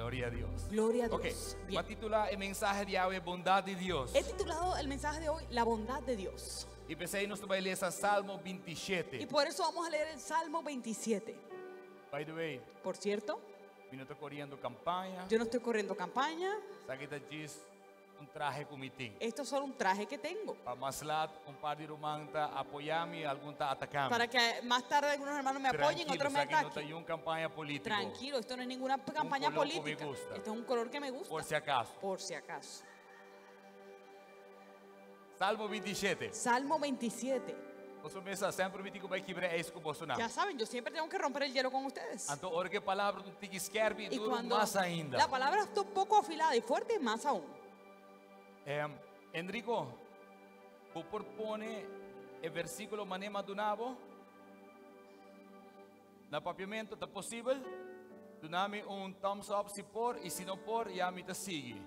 Gloria a Dios. Gloria a Dios. Ok, Bien. va a titular el mensaje de hoy, bondad de Dios. He titulado el mensaje de hoy, La bondad de Dios. Y pensé en nuestro baile Salmo Y 27. por eso vamos a leer el Salmo 27. By the way, Por cierto, eu não estou correndo campanha. yo no estoy corriendo campaña. Sabe que diz traje comitim. Esto es solo un traje que tengo. Para mais lá, par de irmãos tá apoiar-me, algum tá atacando. Para que más tarde algunos hermanos me apoyen, otros me sabe que não ataquen. tem uma campanha política. Tranquilo, esto no es ninguna campaña color que me política. gusta. Esto es un color que me gusta. Por si acaso. Por si acaso. Salmo 27. Salmo 27. Você pensa sempre me digo vai quebrar isso com Bolsonaro. Ya saben, yo siempre tengo que romper el hielo con ustedes. Então, hora que a palavra não te escreve, Y duro cuando mais ainda. la palabra está un poco afilada y fuerte, más aún. Enrico, vou propone o versículo manema do nabo. Na papiamento, está possível? Dá-me thumbs up se por, e se não por, já me te sigue.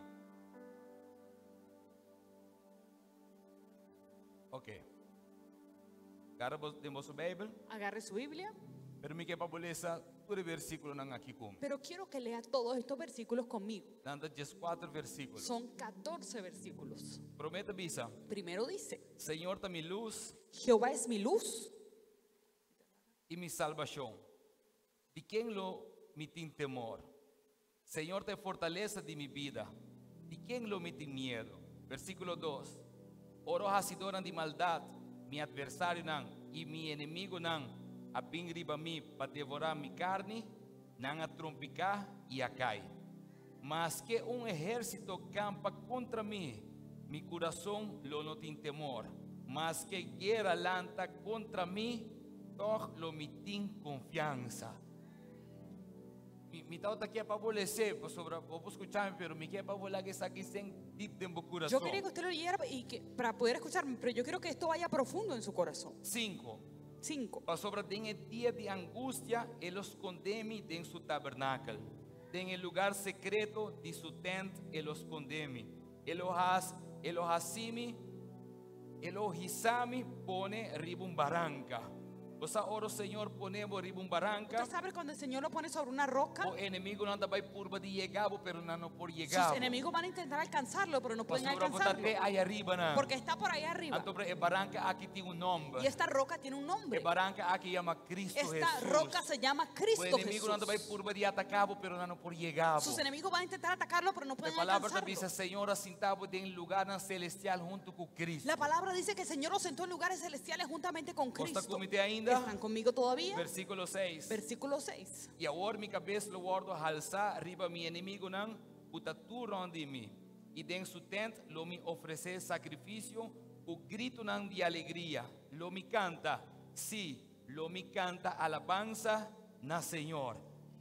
Ok. Agora temos a Bíblia. Agarre su Biblia. Pero me quer beleza todo o versículo não aqui com. Pero quiero que lea todos estos versículos conmigo. Nada de 4 versículos. Son 14 versículos. Prometa bisa. Primero dice: Senhor está mi luz Jehová es mi luz e mi salvação. De quem lo me tem temor? Senhor te fortaleza de mi vida. De quem lo me tem medo? Versículo 2. Oro hasidoran de maldade, mi adversário não e mi inimigo não. A riba mi para devorar mi carne, não a trompicar e a cai. Mas que exército campa contra mim, mi coração lo não tem temor. Mas que guerra lanta contra mim, toch lo me tem confiança. Mi tauta aqui para abolecer, vou escuchar, pero me quer para volar que saque sem deep de meu coração. Yo quería que usted lo leyera y que, para poder escucharme, pero yo quiero que esto vaya profundo en su corazón. 5. Para sobre el día de angustia, Él los condene en su tabernáculo. En el lugar secreto de su tent, Él los condene. Él los asime, Él los hisame, pone ribun barranca. O sea, oro Señor, ponemos ribun barranca. Usted sabe cuando el Señor lo pone sobre una roca, O enemigo no anda by curva de llegar, pero no por llegar. sus enemigos van a intentar alcanzarlo, pero no pueden Pastor, alcanzarlo. ahí arriba, ¿no? Porque está por ahí arriba. Entonces, el barranca aquí tiene un nombre. Y esta roca tiene un nombre. El barranca aquí llama Cristo Esta Jesús. roca se llama O Cristo enemigo no anda by Jesús. curva de atacar, pero no por llegar. Sus enemigos van a intentar atacarlo, pero no La pueden palabra también alcanzarlo. dice, Señor, asentado en lugar celestial junto con Cristo. La palabra dice que el Señor los sentó en lugares celestiales juntamente con ¿Está Cristo. conmigo ainda? ¿Están conmigo todavía? Versículo 6. Versículo 6. E agora minha cabeça lo guardo alçar, arriba mi inimigo não, puta tu ronde mim. E dentro su tent, lo me oferecer sacrifício, o grito não de alegria. Lo me canta, sim, lo me canta alabanza na Senhor.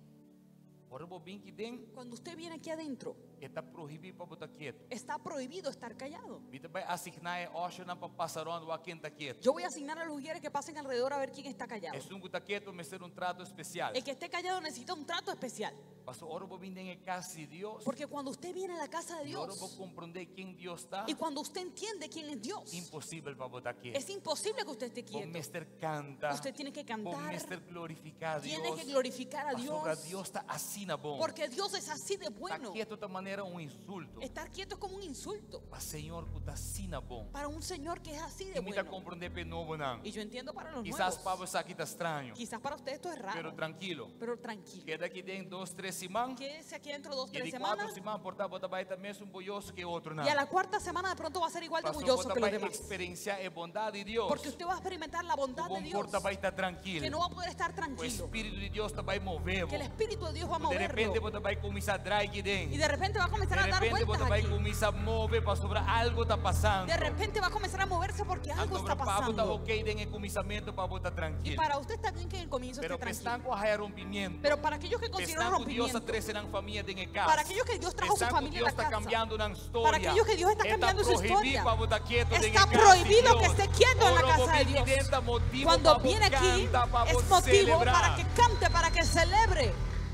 Ora, bem que tem, Cuando usted viene aquí adentro, está proibido para botar quieto. está prohibido estar callado. Você vai assignar a Osho não para passar onde a quem está quieto. Yo voy a asignar a los mujeres que pasen alrededor a ver quién está callado. É um que está quieto, me ser um trato especial. El que esté callado necesita un trato especial. Pastor, ora, vou vir em casa de Deus. Porque cuando usted viene a la casa de Ora, vou Dios compreender quem Deus está. y cuando usted entiende quién es Dios, Impossível para botar quieto. es imposible que usted esté Bom quieto. Mister canta. Usted tiene que Bom cantar, Mister glorificar a tiene Deus. que glorificar a Pastor, Dios, Deus está assim na bom. porque Dios es así de Está bueno. quieto de maneira insulto. Estar quieto es como un insulto Mas Senhor, que está assim na bom. para un Señor que es así de E me está bueno. compreender para novo não. Y yo entiendo para los Quizás para nuevos. você aqui está estranho. Quizás para usted esto es Pero raro, tranquilo. pero tranquilo. Queda aqui dentro 2, 3 semanas. Quédese aquí dentro de 2, E 3 de 4 semanas. semanas, por estar vai estar mesmo boioso que outro não. Y a la cuarta semana de pronto va a ser igual de Pastor, orgulloso você que los vai demás. experienciar a bondade de Deus. Porque usted va a experimentar la bondad O de bom Dios, porta vai estar tranquilo. que no va a poder estar O tranquilo, Espírito de Deus vai mover. que el Espíritu de Dios va a De repente moverlo. você vai começar a dar aqui Y dentro. de repente va a comenzar a De dar repente vueltas você vai aquí. começar a mover para sobre algo está passando. De repente va a comenzar a moverse porque algo Então, está para Pablo está pasando. ok en el comienzo para botar Y tranquilo. para usted está bien que en el comienzo Pero esté están tranquilo. com a rompimiento. Pero para aquellos que consideran Están con Dios a rompimiento, 13 en familia en el casa. para aquellos que Dios trajo su Están con familia Dios a la está casa, cambiando una historia. para aquellos que Dios está cambiando su prohibido historia, para botar quieto en el está casa de prohibido que Dios. esté quieto en la Oro casa de por Dios. vidente, motivo Cuando para viene aquí canta, para es motivo celebrar. para que cante, para que celebre.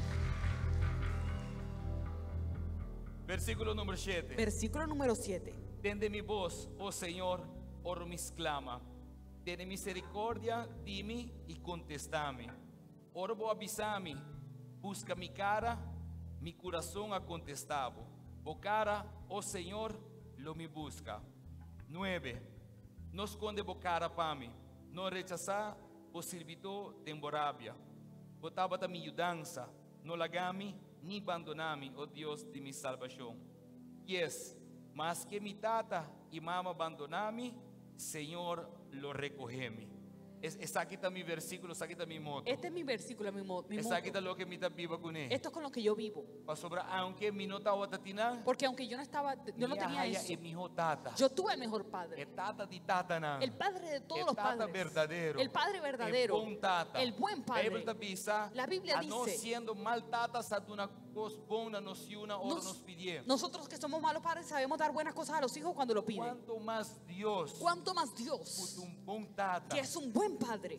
Versículo número 7. Versículo número 7. Tende mi voz, oh Señor, oro me exclama. Tiene misericordia de mí y contestame. Oro vou avisar-me, busca mi cara, mi corazón ha contestado. Bocara, oh Señor, lo me busca. 9. No esconde bocara para mí. No rechazar o servidor de Morabia. Botaba da mi ayudanza. No lagami ni abandonami, oh Dios de mi salvación. 10. Mas que mi tata y mamá abandonami, Señor lo recogemi. Esa aquí está mi versículo, esa aquí está mi moto. Este es mi versículo, mi moto. Esa aquí está lo que me está viva con él. Esto es con lo que yo vivo. Aunque mi nota watatina, Porque aunque yo no tenía eso, yo tuve el mejor padre. El padre de todos los padres. Verdadero. El padre verdadero. El buen padre. La Biblia dice, no siendo mal tata, una cosa buena nos una hora nos pidieron. Nosotros que somos malos padres sabemos dar buenas cosas a los hijos cuando lo piden. Cuanto más Dios, que es un buen padre,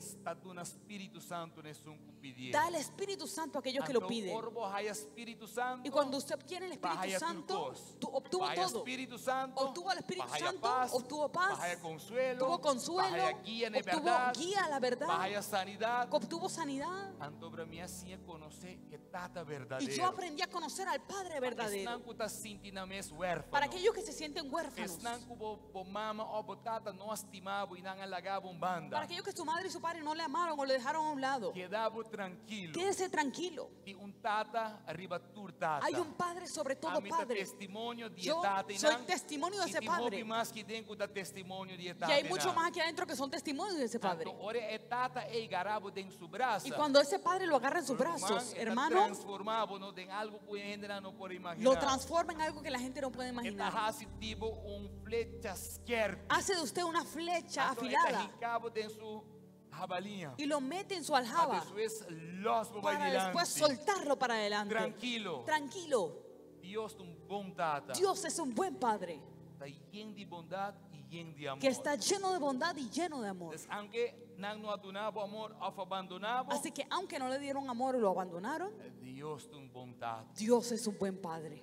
da el Espíritu Santo a aquellos que lo piden. Y cuando usted obtiene el Espíritu Santo, obtuvo todo. Obtuvo el Espíritu Santo, obtuvo paz, obtuvo consuelo, obtuvo guía a la verdad, obtuvo sanidad. Y yo aprendí a conocer al Padre verdadero. Para aquellos que se sienten huérfanos, para aquellos que su madre y su padre no le amaron o le dejaron a un lado, quédese tranquilo. Hay un Padre sobre todo padre. Yo soy testimonio de ese Padre. Y hay mucho más aquí adentro que son testimonios de ese Padre. Y cuando ese Padre lo agarra en sus brazos, hermano, lo transforma en algo que la gente no puede imaginar. Hace de usted una flecha afilada y lo mete en su aljaba para después soltarlo para adelante. Tranquilo. Dios es un buen Padre que está lleno de bondad y lleno de amor. Así que aunque no le dieron amor o lo abandonaron, Dios es un buen Padre.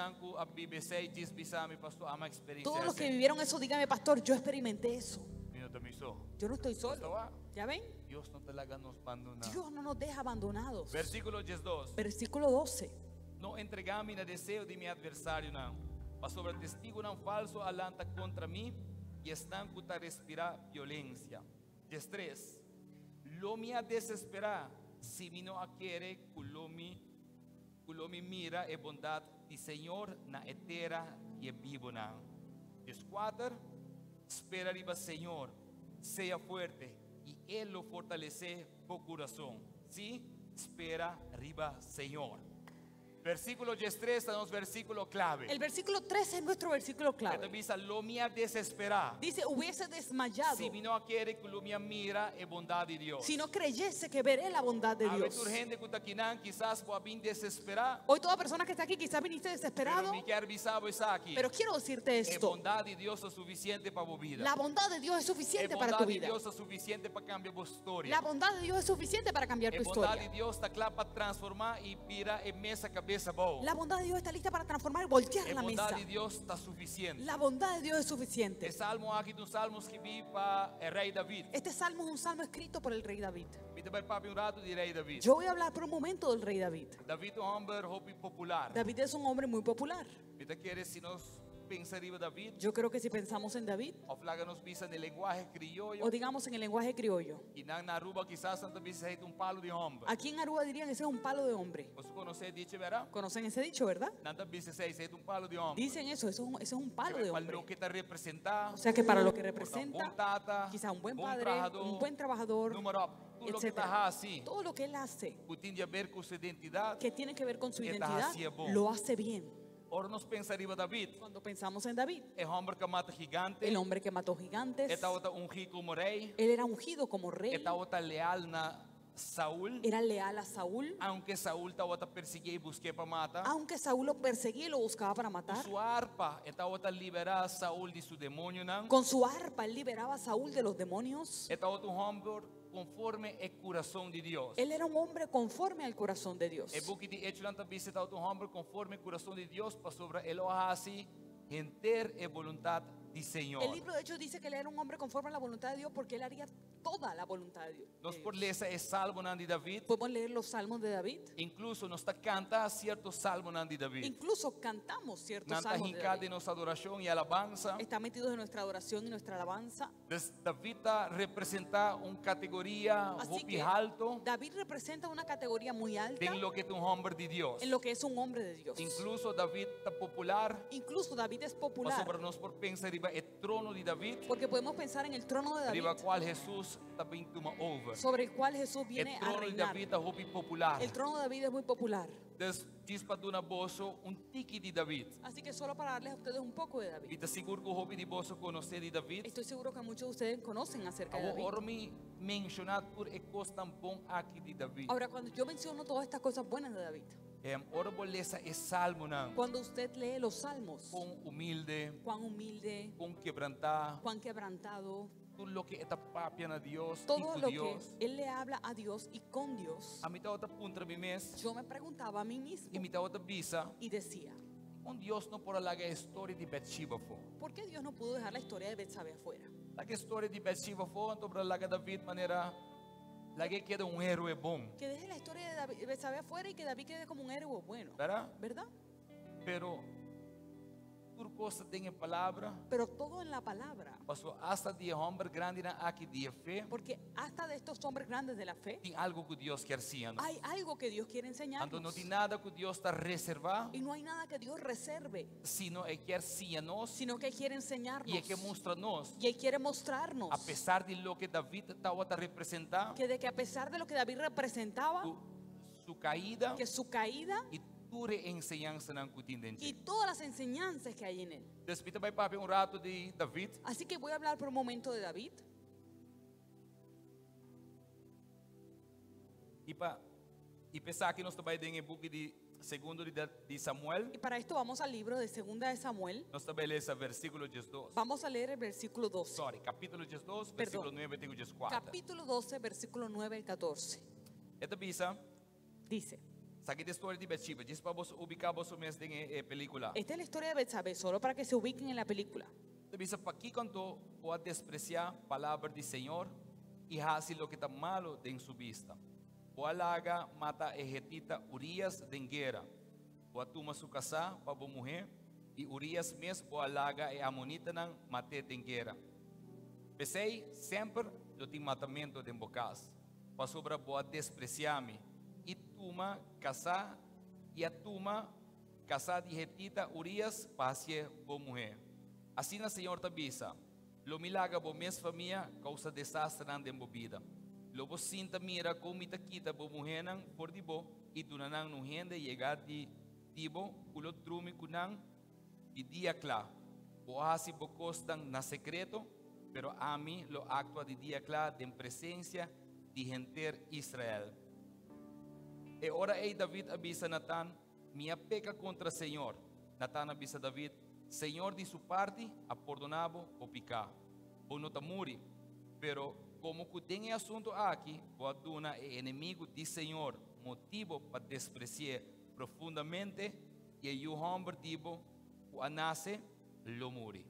Todos los que vivieron eso, dígame, pastor, yo experimenté eso. Yo no estoy solo. ¿Ya ven? Dios no nos deja abandonados. Versículo 12. Versículo 12. No entregame no deseo de mi adversario, no. Mas sobre testigo não falso alanta contra mim e estão a respirar violência. 13. Lo me a desesperar se me não a querer culo me mira e bondade de Senhor na etera e vivo não. 14. Espera arriba Senhor, seja fuerte e Ele lo fortalece por coração. Sí, espera arriba Senhor. Versículo 13 es versículo clave. El versículo 13 es nuestro versículo clave. Dice, hubiese desmayado si no quiere que lo mira y bondad de Dios. Si no creyese que veré la bondad de Dios. Quizás desesperar. Hoy toda persona que está aquí quizás viniste desesperado. Pero quiero decirte esto. La bondad de Dios es suficiente para tu vida. La bondad de Dios es suficiente para tu vida. La bondad de Dios es suficiente para cambiar tu historia. La bondad de Dios es suficiente para cambiar tu historia. La bondad de Dios está clara para transformar y virar en mesa cabeza. La bondad de Dios está lista para transformar y voltear la mesa. La bondad de Dios está suficiente. La bondad de Dios es suficiente. Este salmo aquí es un salmo que vi para el rey David. Este salmo es un salmo escrito por el rey David. David. Yo voy a hablar por un momento del rey David. David es un hombre popular. David es un hombre muy popular. David, yo creo que si pensamos en David, o digamos en el lenguaje criollo, aquí en Aruba dirían ese es un palo de hombre. ¿Conocen ese dicho, verdad? Dicen eso es un palo de hombre. O sea que para lo que representa, quizá un buen padre, un buen trabajador, etcétera. Todo lo que él hace que tiene que ver con su identidad, lo hace bien. Ahora nos pensaría David. Cuando pensamos en David, el hombre que mata gigantes, el hombre que mató gigantes, él era ungido como rey, leal a Saúl, era leal a Saúl, aunque Saúl perseguía y busqué para matar, aunque Saúl lo perseguía y lo buscaba para matar, su arpa liberaba a Saúl de su demonio, con su arpa él liberaba a Saúl de los demonios. Un hombre conforme el corazón de Dios. Él era un hombre conforme al corazón de Dios. El book de Hechos también se un hombre conforme al corazón de Dios para sobre él así enter e voluntad del Señor. El libro de Hechos dice que él era un hombre conforme a la voluntad de Dios porque él haría toda la voluntad de Dios. Nós por ler esse salmo de David. Podemos leer los salmos de David. Incluso nós canta ciertos salmos de David. Incluso cantamos ciertos salmos de David. En nuestra adoración y alabanza. Está metido en nuestra adoración y nuestra alabanza. David representa una categoría muy alto. David representa una categoría muy alta. En lo que es un hombre de Dios. En lo que es un hombre de Dios. Incluso David está popular. Incluso David es popular. Sobre nós por pensar en el trono de David. Porque podemos pensar en el trono de David. Cual Jesús también toma over. Sobre el cual Jesús viene a reinar. El trono de David es muy popular. El trono de David es muy popular. Diz para Dona Bosso tique de David. Así que solo para darles a ustedes un poco de David. E seguro que o hobby de Bosso conhecer de David. Estoy seguro que muchos de ustedes conocen acerca de David. Ahora me mencionar por cosas tan bom aqui de David. Ahora cuando yo menciono todas estas cosas buenas de David. Ahora bolesa es salmo não. Cuando usted lee los salmos. Cuán humilde. Cuán quebrantado. Todo lo que está papiando a Dios. Todo lo que él le habla a Dios y con Dios. A mí otra punta mi mes. Yo me preguntaba a mí mismo. Y me otra visa. Y decía. Dios no puede la historia de Betseba fue. ¿Por qué Dios no pudo dejar la historia de Betsabé afuera? La historia de Betseba fue, entonces la David manera la que queda un héroe bom. Que deje la historia de Betsabé afuera y que David quede como un héroe bueno. ¿Verdad? Pero por cosa tiene palabra. Pero todo en la palabra. Pasó hasta de hombre grande aquí de fe. Porque hasta de estos hombres grandes de la fe. Hay algo que Dios quiere enseñarnos. Hay algo que Dios quiere enseñarnos. No hay nada que Dios está reservado. Y no hay nada que Dios reserve. Sino que quiere enseñarnos. Sino que quiere enseñarnos. Y que mostrarnos. Y quiere mostrarnos. A pesar de lo que David estaba representando. Que a pesar de lo que David representaba. Su caída. Que su caída. Y todas las enseñanzas que hay en él. Un rato de David. Así que voy a hablar por un momento de David. Y pensar que nos está en el book de segundo de Samuel. Y para esto vamos al libro de segunda de Samuel. Nos está leyendo el versículo 2. Vamos a leer el versículo 12. Capítulo 2, versículo 9 y 4. Capítulo 12, versículo 9 y 14. Esta bisa dice. Esta es la historia de Betseba. Dice para vos ubicar vos en la película. Esta es la historia de Betsabé, solo para que se ubiquen en la película. Dice para aquí cuando puede despreciar palabra del Señor y hace lo que está malo en su vista. Boalaga mata ejetita Urias de guerra. Boatuma su casa para bo mujer y Urias mes boalaga e amonita nan mate de guerra. Pensei sempre lo tem matamento de bocas. Para sobra boa despreciar-me. E tuma casa e a tuma casa de retita Urias passe bo mulher. Assim na Senhor tabisa, lo milaga bo minha família causa desastre na embobida. Lo bo sinta mira com mita kita bo mulher nan por di bo e dunanang no rende chegar de tibo ulo trumi kunang e dia clá. Bo hasi bo costan na secreto, pero a mim lo actua de dia clá de presença de gente Israel. E ora David avisa Natán, minha peca contra o Senhor. Natán avisa David, Senhor de sua parte, a perdonado o picar. O não muri, pero como que tem assunto aqui, o aduna é inimigo de Senhor, motivo para despreciar profundamente, e o homem tipo, o anase, lo muri.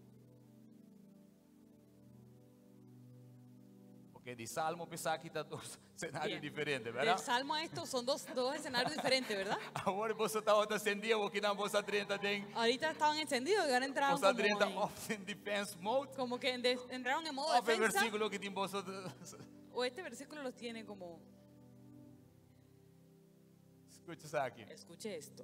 Porque de Salmo pensar que está dos escenarios diferentes, ¿verdad? Del Salmo a estos son dos escenarios diferentes, ¿verdad? Ahora vos estabas encendido, porque no vos 30 ten. Ahorita estaban encendidos y ahora entraron vos 30 off in defense mode. Como que entraron en modo defensa. El versículo que tiene vos. O este versículo los tiene como. Escucha aquí. Escuche esto.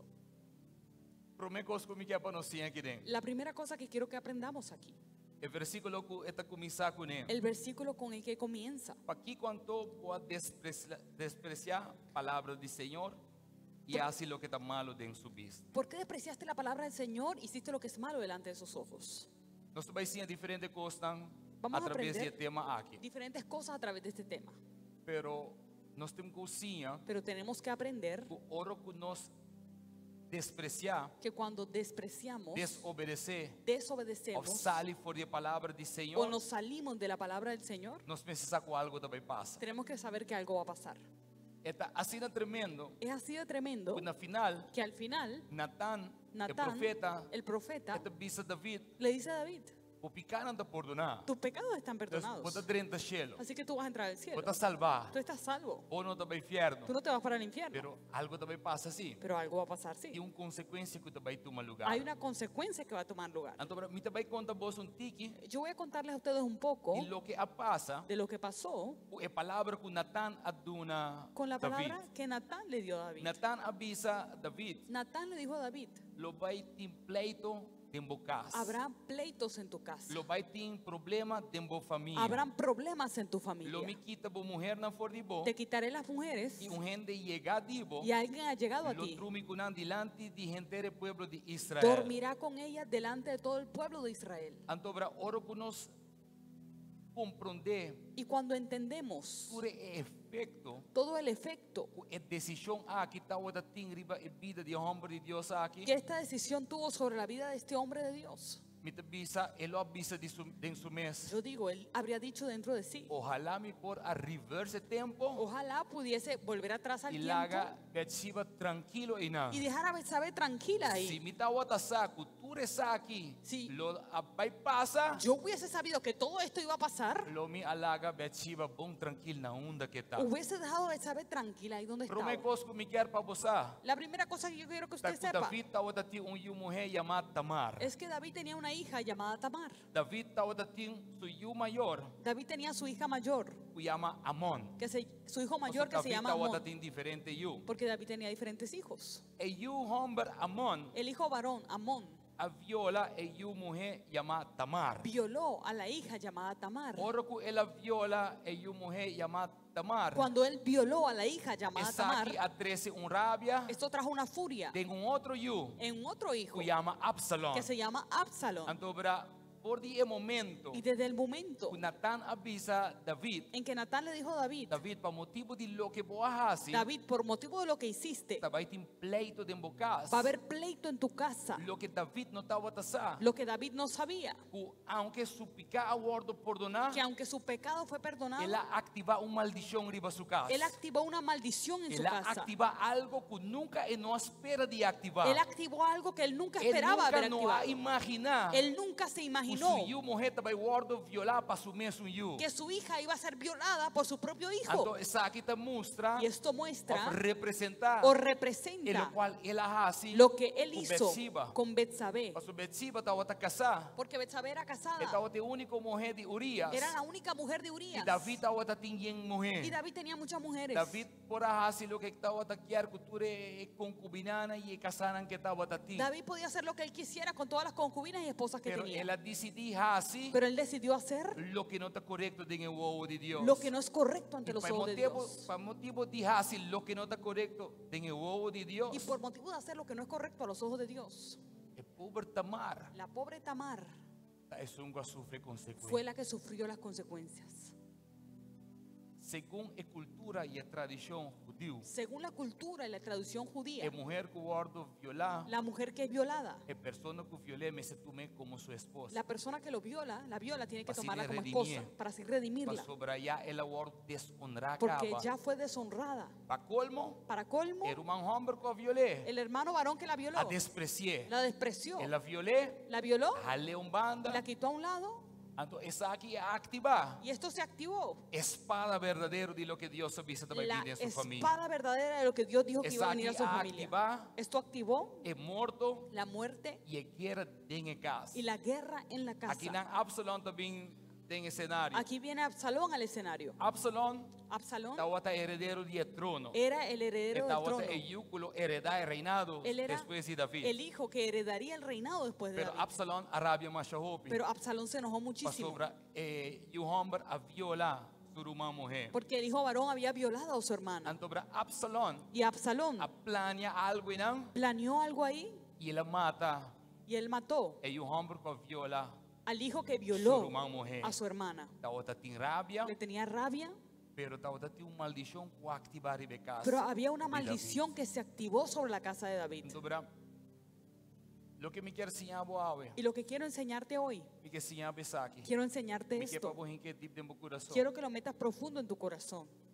La primera cosa que quiero que aprendamos aquí. El versículo que está comienza con él. El versículo con el que comienza. Aquí cuando puede despreciar palabras del Señor y hace lo que está malo en su vista. ¿Por qué despreciaste la palabra del Señor y hiciste lo que es malo delante de sus ojos? Nos va a decir diferentes cosas Vamos a través del tema aquí. Diferentes cosas a través de este tema. Pero nos tenemos que aprender oro que nos despreciar, que cuando despreciamos, desobedecemos, o sale fuera de palabra del Señor, o nos salimos de la palabra del Señor, nos pensamos que algo también pasa. Tenemos que saber que algo va a pasar. Está así de tremendo. Es así de tremendo que al final Natán, el profeta, le dice a David, Tus pecados están perdonados. Así que tú vas a entrar al cielo. Tú estás salvo. Tú no te vas para el infierno. Pero algo também passa assim. Pero algo va a pasar, sí. Tem uma consequência que também toma lugar. Hay una consecuencia que va a tomar lugar. Então, me também conta vos tiki. Yo voy a contarles a ustedes un poco lo que pasa, de lo que pasó é palavra que Natán aduna con la palabra David. Que Natán le dio a David. Natán avisa David. Natán le dijo a David. Lo vai ter pleito. Habrá pleitos en tu casa. Habrán problemas en tu familia. Te quitaré las mujeres. Y alguien ha llegado a ti. Dormirá con ellas delante de todo el pueblo de Israel. Y cuando entendemos todo el efecto que esta decisión tuvo sobre la vida de este hombre de Dios, yo digo, él habría dicho dentro de sí, ojalá pudiese volver atrás al tiempo y dejar a Betsabé tranquila ahí. Si yo hubiese sabido que todo esto iba a pasar, hubiese dejado a Betsabé tranquila ahí donde estaba. La primera cosa que yo quiero que usted sepa es que David tenía una hija llamada Tamar. David tenía su hija mayor, su hijo mayor que se llama Amón, porque David tenía diferentes hijos. El hijo varón Amón violó a la hija llamada Tamar. Cuando él violó a la hija llamada Tamar, esto trajo una furia en un otro hijo que se llama Absalón. Y desde el momento en que Natán le dijo a David, por motivo de lo que hiciste, va a haber pleito en tu casa. Lo que David no sabía, que aunque su pecado fue perdonado, él activó una maldición en su casa. Él activó algo que nunca no espera de activar. Él activó algo que él nunca esperaba haber activado. Él nunca se imaginó que su hija iba a ser violada por su propio hijo. Y esto muestra o representa lo que él hizo con Betsabé. Porque Betsabé era casada. Era la única mujer de Urías. Y David tenía muchas mujeres. David podía hacer lo que él quisiera con todas las concubinas y esposas que tenía. Pero él decidió hacer lo que no está correcto en el ojo de Dios. Lo que no es correcto ante los ojos de Dios. Por motivo de hacer lo que no está correcto en el ojo de Dios. Y por motivo de hacer lo que no es correcto a los ojos de Dios. La pobre Tamar fue la que sufrió las consecuencias. Según la cultura y la tradición judía, la mujer que es violada, como la persona que la viola tiene que tomarla como esposa para así redimirla, porque ya fue deshonrada. Para colmo, el hermano varón que la violó, la despreció, la violó, la quitó a un lado. Y esto se activó. Espada verdadera de lo que Dios avisa también la en su familia. Espada verdadera de lo que Dios dijo que iba a venir a su familia. Esto activó la muerte y la guerra en la casa. Aquí viene Absalón al escenario. Absalón era el heredero del trono. Él era el hijo que heredaría el reinado después de David. Pero Absalón se enojó muchísimo porque el hijo varón había violado a su hermana. Y Absalón planeó algo ahí y él mató al hijo que violó a su hermana. Le tenía rabia. Pero había una maldición que se activó sobre la casa de David. Y lo que quiero enseñarte hoy, quiero enseñarte esto. Quiero que lo metas profundo en tu corazón.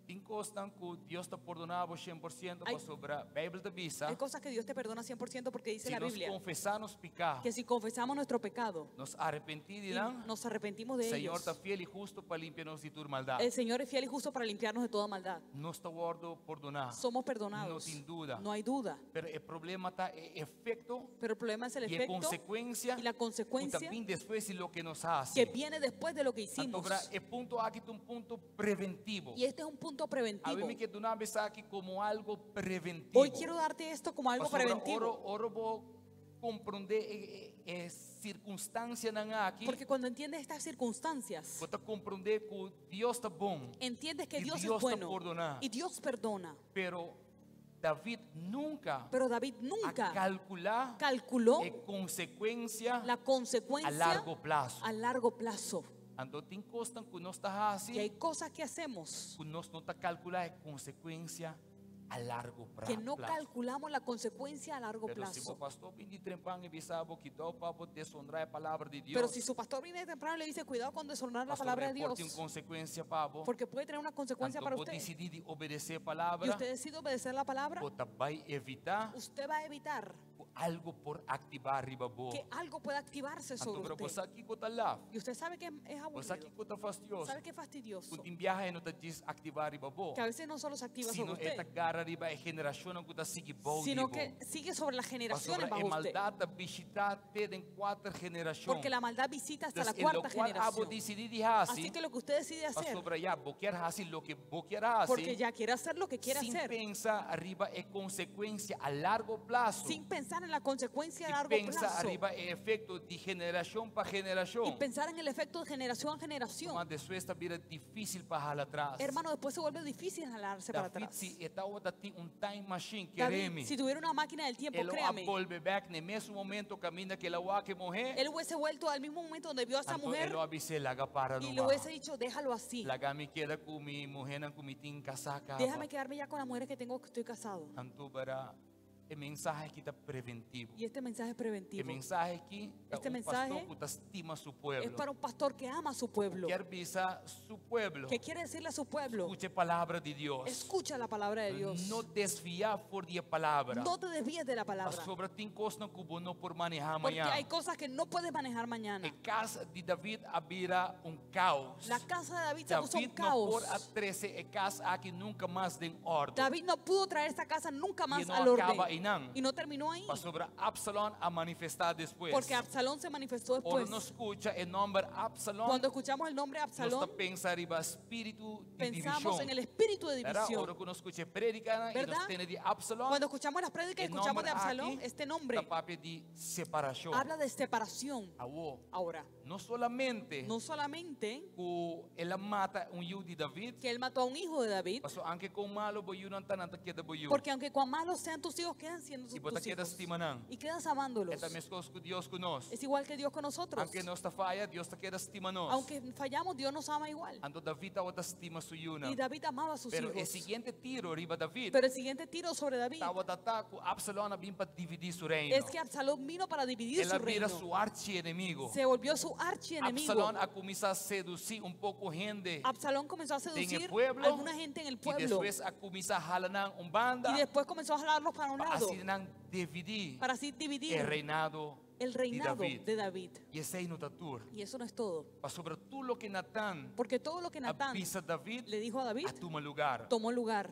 Dios te perdonaba 100% Hay- sobre a Bíblia te visa. Hay cosas que Dios te perdona 100% porque dice Se la nós Biblia confessarmos pecar, que si confesamos nuestro pecado nos y arrepentiremos, nos arrepentimos de Senhor ellos, está fiel e justo para limpiarnos de toda maldade. el Señor es fiel y justo para limpiarnos de toda maldad. Nós está guardo perdonar. Somos No perdonados. tem dúvida. No hay duda. Pero el problema está en efecto Pero el problema es el y en efecto consecuencia y la y consecuencia también después de lo que nos que hace. viene después de lo que hicimos. Entonces, el punto aquí es un punto preventivo. Y este es un punto A preventivo. mí me queda una vez aquí como algo preventivo. Hoy quiero darte esto como algo preventivo. Ahora voy a comprender circunstancias aquí. Porque cuando entiendes estas circunstancias, Vou compreender que Dios está bom, entiendes que y Dios Dios es bueno te perdona. y Dios perdona. pero David nunca Pero David a nunca calcular calculó consecuencia la consecuencia a largo plazo. a largo plazo. Ando tem coisas que nós está Y hay assim, cosas que hacemos que nós não está calcular consequência a largo que no plazo. calculamos la consecuencia a largo Pero se o plazo. pastor vem de trempão e bisabo que dá para deshonrar a palavra de Deus, Pero si su pastor viene temprano y le dice cuidado con deshonorar la palabra de Dios, tem consequência para porque puede tener una consecuencia para vou usted, decidir de obedecer a y palavra, usted decide obedecer la palabra, você vai evitar usted va a evitar algo por activar riba boa. que algo pueda activarse Então, sobre para você usted. aqui que está lá, Y usted sabe que es você aqui aburrido, que está fastidioso, sabe que es fastidioso, quando viaja não está diz activar riba boa, que a veces no solo se activa sobre sino esta usted, cara riba é geração que está seguindo bom, sino que sigue sobre las generaciones sobre a bajo usted, maldade visitar até em 4 gerações. porque la maldad visita hasta la Entonces, cuarta en lo cual generación. decidir de Así hacer, que lo que usted decide hacer, sobre ya, vos quieres hacer lo que vos quieras porque hacer, ya quiere hacer lo que quiere sin hacer, pensar arriba en consecuencia a largo plazo, sin pensar en la consecuencia a y largo pensar plazo, arriba en efecto de generación para y generación, pensar en el efecto de generación a generación. mas después esta vida difícil para jalar atrás. Hermano, después se vuelve difícil jalarse para David, atrás. si esta otra tiene un time machine, David, créeme, si tuviera una máquina del tiempo, él va a créame, volver back en el mismo momento camina que la va que mujer, él hubiese vuelto al mismo momento donde vio a esa entonces mujer él lo avise la haga para y no le hubiese dicho, déjalo así. la gami queda con mi mujer con mi tin casaca. Déjame quedarme ya con la mujer que tengo, que estoy casado. Anto para el mensaje que está preventivo. Y este mensaje es El preventivo. mensaje aquí Este un mensaje pastor que estima a su Es pueblo. para un pastor que ama a su pueblo, Quiere avisar su pueblo. que quiere decirle a su pueblo, Escuche palabra de Dios. escucha la palabra de Dios. No desviar por la palabra. No te desvíes de la palabra. Sobre ti cosas que vos no por manejar Porque mañana. hay cosas que no puedes manejar mañana. En casa de David había un caos. La casa de David se puso un David no por caos. a 13 en casa aquí nunca más de orden. David no pudo traer esta casa nunca más no al acaba orden. en nada. Y no terminó ahí. Para sobre Absalón a manifestar después. Porque Absalón se manifestó Ahora después. no escucha el nombre Absalón. Cuando escuchamos el nombre No Absalón, está pensando en espíritu de pensamos división. en el espíritu de ¿Verdad? división. Ahora que uno escucha prédica y ¿Verdad? nos tiene de Absalón, Cuando escuchamos las prédicas y el escuchamos de nombre Absalón, aquí este nombre está papi de separación. habla de separación. Ahora, Ahora, no solamente no solamente que él mata un hijo de David, que él mató a un hijo de David, pero aunque con malo boyu no tan anta queda boyu. porque aunque cuán malos sean tus hijos, quedan siendo Y tus vos te quedas hijos. estimando. Y quedas amándolos. Esta es cosa que Dios conoce. Es igual que Dios con nosotros. Aunque no está falla, Dios te queda estimando. Aunque fallamos, Dios nos ama igual. Ando David ahora estima su yuna. Y David amaba a sus Pero el hijos. siguiente tiro arriba David, Pero el siguiente tiro sobre David estaba ataco Absalón bien para dividir su reino. es que Absalón vino para dividir Él su era reino. su archienemigo. Se volvió su archienemigo. Absalón ha comenzado a seducir un poco gente Absalón comenzó a en el seducir pueblo a alguna gente en el y pueblo. después ha comenzado a jalar un banda Y después comenzó a jalarlos para un para lado. así dividir Para así dividir el reinado el reinado de David. de David. Y ese es no tatur. Y eso no es todo. Sobre todo lo que Natán Porque todo lo que Natán avisa a David le dijo a David a tu lugar. tomó lugar.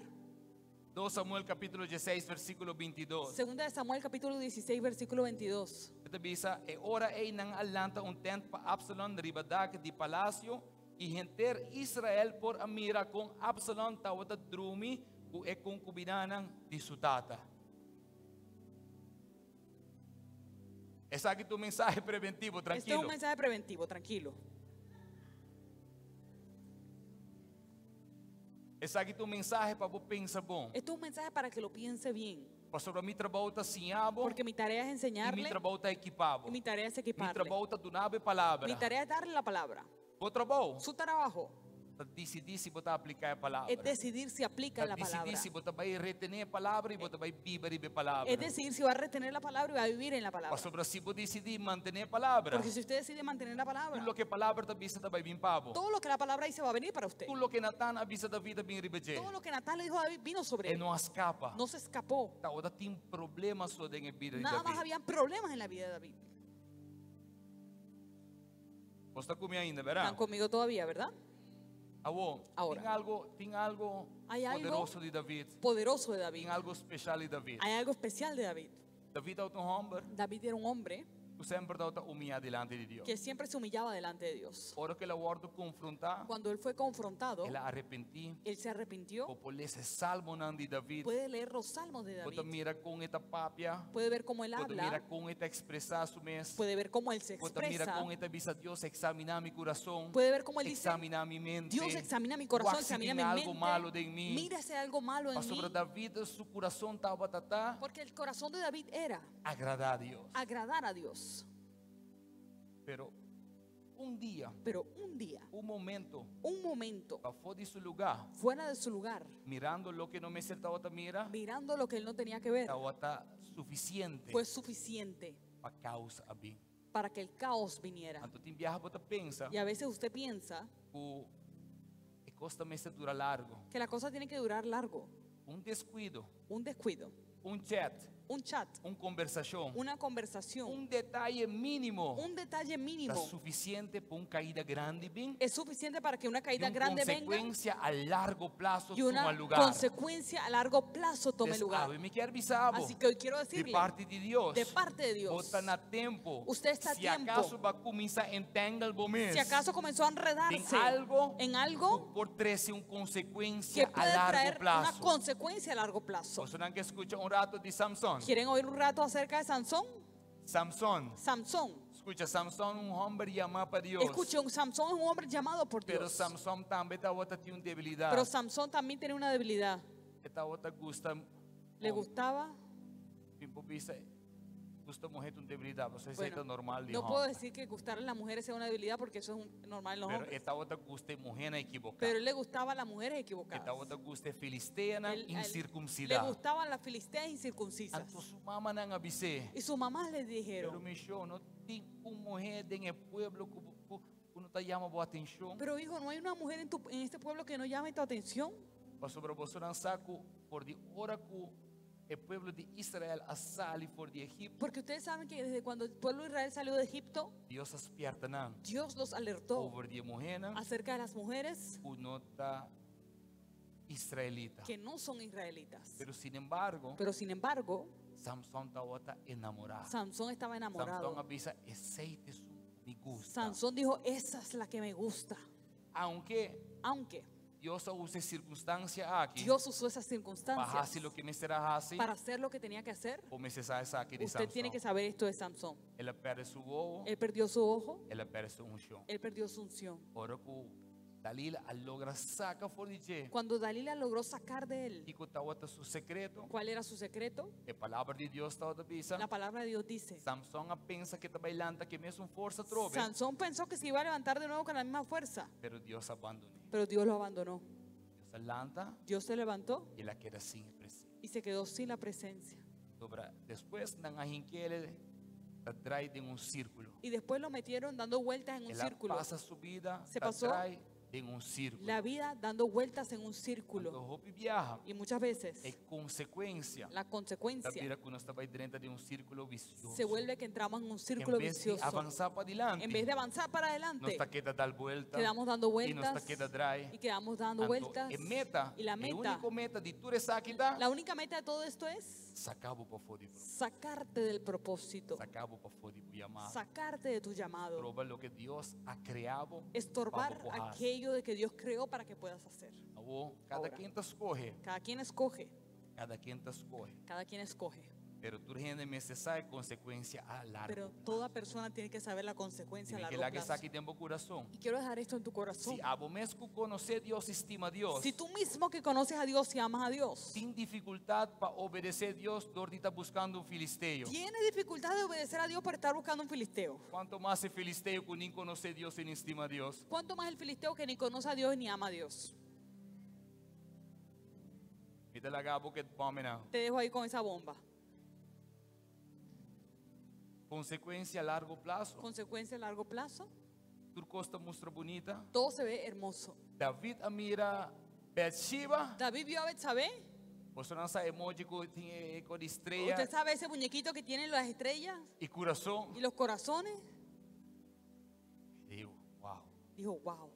2 Samuel capítulo 16 versículo 22. Segunda de Samuel capítulo 16 versículo 22. Esta avisa, ora ei nang alanta un tent para Absalón ribadak de palacio y enter Israel por amira con Absalón tawata drumi ku e concubinanan de su tata. Es aquí tu mensaje preventivo, Este es tranquilo. un mensaje preventivo, tranquilo. Es aquí tu mensaje para vos pensar bom. Este es un mensaje para que lo piense bien. Para sobre mi trabajo está sinhabo Porque mi tarea es y mi enseñarle trabajo está equipado. y mi tarea es Mi equiparle. trabajo está donando palabra. Mi tarea es darle la palabra. ¿Vos trabajo? Su trabajo decidir si você aplicar a palavra. Es decidir si aplica la palabra. Decidir si você vai retener a palavra e você vai viver a palavra. Es decidir si va a retener la palabra y va a vivir en la palabra. Pastor, se você decidir manter a palavra, Porque si usted decide mantener la palabra, tudo o que a palavra te avisa vai vir para você. todo lo que la palabra dice va a venir para usted. Tudo o que Nathan avisa da vida vem ribeje. Todo lo que Natán le dijo a David vino sobre él. Não escapa. No se escapó. Ahora tem problemas sobre a vida de Nada más David. habían problemas en la vida de David. Você está comigo ainda, ¿Están verá? conmigo todavía, verdad? Ahora, tem algo Hay algo poderoso de David. poderoso de David. Tem algo especial de David. Hay algo especial de David. David é um homem David era un hombre que sempre estava humilhado diante de Deus. que siempre se humillaba delante de Dios. Ahora que ele guarda confrontar, Cuando él fue confrontado, ele arrepentiu. él se arrepintió. Por esse salmo de David, Puede leer los salmos de você David. mira com esta papia, Puede ver cómo él você mira habla. com esta expressar su mês, Puede ver cómo él se você mira expresa. com esta visa Deus examinar meu coração, Puede ver cómo él dice, examinar minha mente. Dios examina mi corazón, Guarda se examina tem mi algo malo mente. em mim. Mira si hay algo malo en Mas sobre mí. David, su coração estava a Porque el corazón de David era agradar a Deus. agradar a Dios. Pero dia, Pero un día, momento, un momento, fora de seu lugar, fuera de su lugar, mirando lo que não me estava a mirar, mirando lo que él no tenía que ver, estava suficiente fue suficiente para causa a mim. para que el caos viniera. Então tem viaja você pensa Y a veces usted piensa que costa me dura largo, que la cosa tiene que durar largo. descuido, Descuido, chat, un chat, conversação, una conversación, detalhe mínimo, detalle mínimo está suficiente para caída grande bem, es suficiente para que una e caída grande venga consequência a largo prazo y una toma lugar. consecuencia a largo plazo tome lugar. Me quero avisar, Así que hoy quiero de decirle, parte de Deus, de parte de Dios, está na tempo. usted está a Se tiempo. acaso vai começar a entanglement, si acaso comenzó a enredarse en algo por trazer uma que consequência a puede largo traer una prazo. consecuencia a largo plazo. Você não quer escutar rato de Samson? ¿Quieren oír un rato acerca de Sansón? Samson, Sansón. escuta, Samson homem chamado para Deus. Escuche, Sansón es un hombre llamado por Pero Dios. Samson também tinha uma debilidade. Pero Sansón también tenía una debilidad. Esta outra Le gustaba. Gusta mujer con debilidade. Você Bueno, é normal de no puedo decir que gustarle a las mujeres sea una debilidad porque eso es normal en los Pero hombres. esta outra gusta mujer equivocada. Pero él le gustaba a las mujeres equivocadas. Esta outra gusta filisteana Le incircuncidada. gustaban las filisteas incircuncisas. Então sua mamá não avisou. Y sus mamás les Pero dijeron, me show, não tem uma mulher no pueblo que não te chama boa atenção. pero hijo, ¿no hay una mujer en este pueblo que no llame tu atención? Sobre você não saco por de hora que o pueblo de Israel sale por de Egipto. Porque ustedes saben que desde cuando el pueblo de Israel salió de Egipto, Deus despierta não. Dios los alertó Over de mulher acerca de las mujeres que não está israelita. que no son israelitas. Pero sin embargo, Samson estaba enamorado. Sansón estaba enamorado. Samson avisa, aceite su me gusta. Sansón dijo, esa es la que me gusta. Aunque Dios use circunstancia aquí, Dios usó esas circunstancias lo que me será así, para hacer lo que tenía que hacer. o me cesa esa aquí de Usted Samson. tiene que saber esto de Sansón. Él pierde su ojo, Él perdió su ojo, él pierde su unción. él perdió su unción. Ahora que Dalila logra saca por DJ, Cuando Dalila logró sacar de él, y que estaba su secreto, ¿cuál era su secreto? la palabra de Dios estaba de visa. La palabra de Dios dice, Samson pensa que está bailando, que mesmo fuerza trove, Sansón pensó que se iba a levantar de nuevo con la misma fuerza, pero Dios abandonó. pero Dios lo abandonó. Dios levanta Dios se levantó y la queda sin presencia. y se quedó sin la presencia. Después nan arranquele trae de un círculo. Y después lo metieron dando vueltas en un Él círculo. pasa su vida, Se pasó trae de un círculo. la vida dando vueltas en un círculo. Cuando Hope viaja, Y muchas veces es consecuencia la da consecuencia vida que uno estaba dentro de un círculo vicioso. se vuelve que entramos en un En círculo vez de vicioso. avanzar para adelante, En vez de avanzar para nos adelante, está queda dar vuelta quedamos dando y nos está vueltas queda atrás. y quedamos dando vueltas. En meta, Y la el meta, único meta de tu resaquita, la única meta de todo esto es sacabo para fora de sacarte del propósito, sacabo para fora de llamado. sacarte de tu llamado, Proba lo que Dios ha creado. estorbar para empujar. aquello de que Dios creó para que puedas hacer. Cada Ahora. quien te escoge, Cada quien escoge, cada quien te escoge. cada quien escoge. Pero tu gente necesita consecuencia a largo. Pero toda persona tiene que saber la consecuencia a largo plazo. Y quiero dejar esto en tu corazón. Si abo mesmo conocer Dios, estima a Dios. Si tú mismo que conoces a Dios y amas a Dios, sin dificultad para obedecer a Dios, Dor está buscando un filisteo. Tiene dificultad de obedecer a Dios para estar buscando un filisteo. ¿Cuánto más el filisteo que ni conoce a Dios y ni estima a Dios? ¿Cuánto más el filisteo que ni conoce a Dios ni ama a Dios? Te dejo ahí con esa bomba. Consecuencia a largo plazo. Consecuencia a largo plazo. Tu costa muestra bonita. Todo se ve hermoso. David mira Bathsheba. David vio a Betsabé. Você não sabe emoji con estrella. Usted sabe ese muñequito que tiene las estrellas y corazón. Y los corazones. Dijo, wow. Dijo, wow.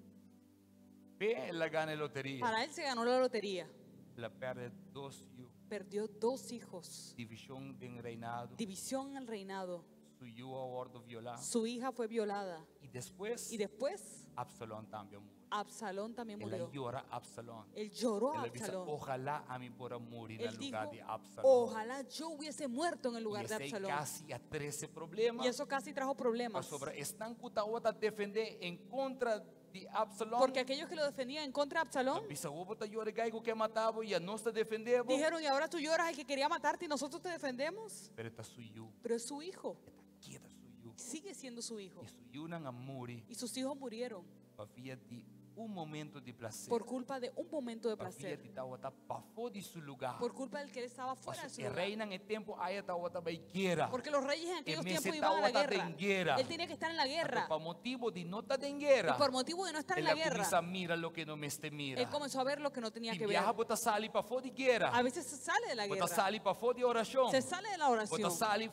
Él gana la lotería. Para él se ganó la lotería. La pierde dos. Perdió 2 hijos. División en reinado. División en el reinado. Su hija fue violada. Y después Absalón también murió. Él lloró a Absalón. Ojalá a mí pueda morir en el lugar de Absalón. Ojalá yo hubiese muerto en el lugar de Absalón. Casi a 13 problemas. Y eso casi trajo problemas. Están a defender en contra de Absalón. Porque aquellos que lo defendían en contra de Absalón dijeron, y ahora tú lloras al que quería matarte y nosotros te defendemos. Pero es su hijo. Sigue siendo su hijo. Y sus hijos murieron un momento de placer. Por culpa de un momento de placer. Por culpa del que él estaba fuera de su lugar. Porque los reyes en aquellos tiempos iban a la guerra. Él tenía que estar en la guerra. Por motivo de no estar en guerra. Y por motivo de no estar en la guerra. Mira lo que no me mira. Él comenzó a ver lo que no tenía que ver. A veces se sale de la guerra. Se sale de la oración. Se sabe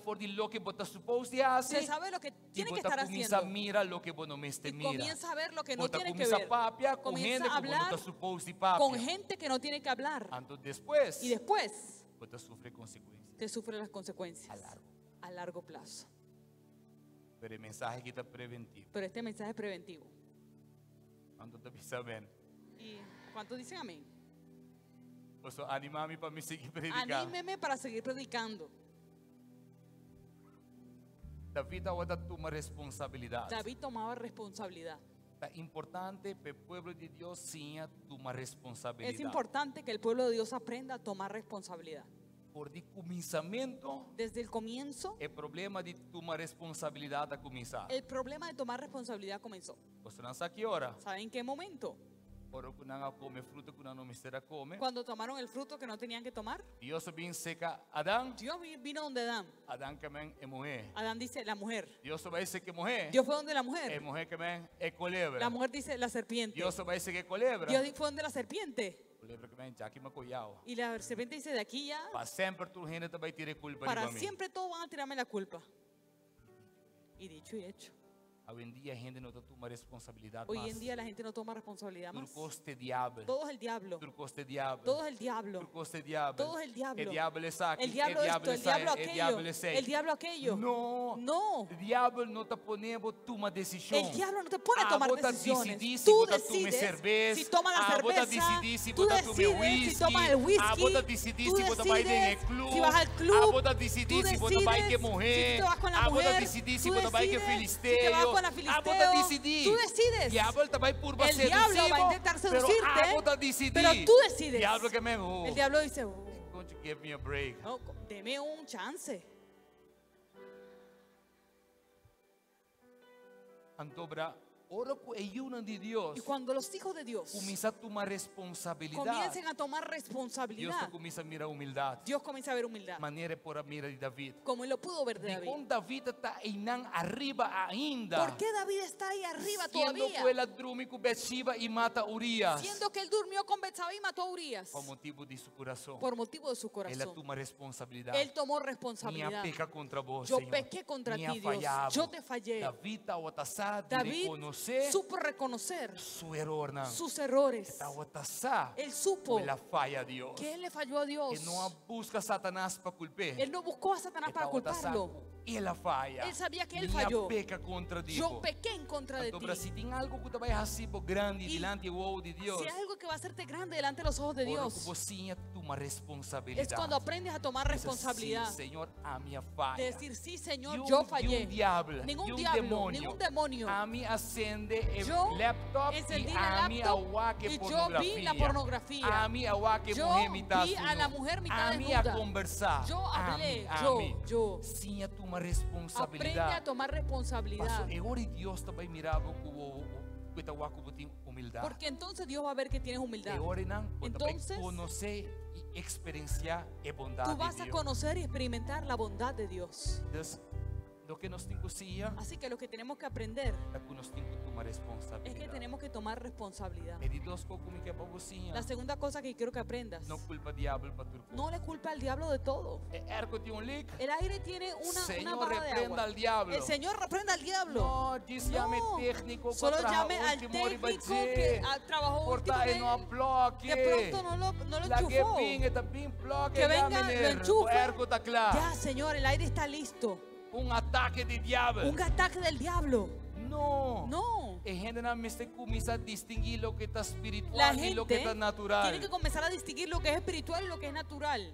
lo que tiene que estar haciendo. Mira lo que no me mira. Comienza a ver lo que no tiene que ver. Comienza a hablar con gente que no tiene que hablar. Y después te sufre las consecuencias a largo plazo. Pero el mensaje aquí está preventivo. Pero este mensaje es preventivo. ¿Y cuántos dicen amén? Anímame para seguir predicando. Anímeme para seguir predicando. David tomaba responsabilidad. David tomaba responsabilidad. Es importante que el pueblo de Dios tenga tomar responsabilidad. Es importante que el pueblo de Dios aprenda a tomar responsabilidad. Desde el comienzo, el problema de tomar responsabilidad ha comenzado. El problema de tomar responsabilidad comenzó. ¿Saben qué momento? Cuando tomaron el fruto que no tenían que tomar. Dios vino donde Adán. Adán dice la mujer. Dios fue donde la mujer. La mujer dice la serpiente. Dios fue donde la serpiente. Y la serpiente dice, de aquí ya para siempre todos van a tirarme la culpa. Y dicho y hecho. Hoy en día la gente no toma responsabilidad. Hoy en día la gente no toma responsabilidad más. Todo es el diablo. Todo es el diablo. Todo es el diablo. Todo es el diablo. Todo es el diablo. El diablo es aquí. El diablo esto, el diablo aquello. El diablo aquello. No. El diablo no te pone a tomar decisión. El diablo no te pone a tomar decisiones. Tú decides si tomas la cerveza. Tú decides si tomas el whisky. Tú decides si vas al club. Tú decides si te vas con la mujer. Tú decides si te vas con la filisteo. Tú decides. El diablo va a intentar seducirte, pero tú decides. El diablo dice, deme un chance. Y cuando los hijos de Dios comiencen a tomar responsabilidad, Dios comienza a ver humildad. Como él lo pudo ver de David. ¿Por qué David está ahí arriba todavía? Siendo que él durmió con Betsabé y mató a Urías. Por motivo de su corazón. Él tomó responsabilidad. Yo pequé contra ti, Dios. Yo te fallé. David supo reconocer sus errores. Él supo que él le falló a Dios. Él no buscó a Satanás para culparlo. Él sabía que él falló. Yo pequé en contra de ti. Si hay algo que va a hacerte grande delante de los ojos de Dios, tomar responsabilidad. Es cuando aprendes a tomar responsabilidad. Sí, Señor, a mi falla. De decir, sí, Señor, yo fallé. Ningún diablo, ningún demonio. A mí acende el Yo laptop encendí y la a mí laptop aguaque y yo vi la pornografía. A mí aguaque Yo mujer mitad vi a la mujer mitad a mí a desnuda. conversar. Yo hablé, yo. yo. Sim, a tomar Aprende responsabilidad. a tomar responsabilidad. Pastor, agora Deus também mirava com humildade. Porque entonces Dios va a ver que tienes humildad. Entonces, conocer y experienciar la bondad tú vas de a Dios. conocer y experimentar la bondad de Dios. Lo que nos tengo Así que lo que tenemos que aprender que nos tengo que tomar es responsabilidad. que tenemos que tomar responsabilidad. La La segunda cosa que quiero que aprendas, no culpa diablo para tu no le culpa al diablo de todo. El aire tiene una Señor, barra de reprenda agua. al diablo. El Señor reprenda al diablo. No, dice llame técnico, solo para llame al último hora y técnico dizer, que trabajó último porta que no aplauque. de pronto no lo La que enchufó. pingue también plaque, Que venga, llame lo enchufe. ergo está claro. Ya, Señor, el aire está listo. Un ataque de diablo. Un ataque del diablo. No. No. Generalmente comienza a distinguir lo que está La espiritual y lo que gente está natural. tiene que comenzar a distinguir lo que es espiritual y lo que es natural.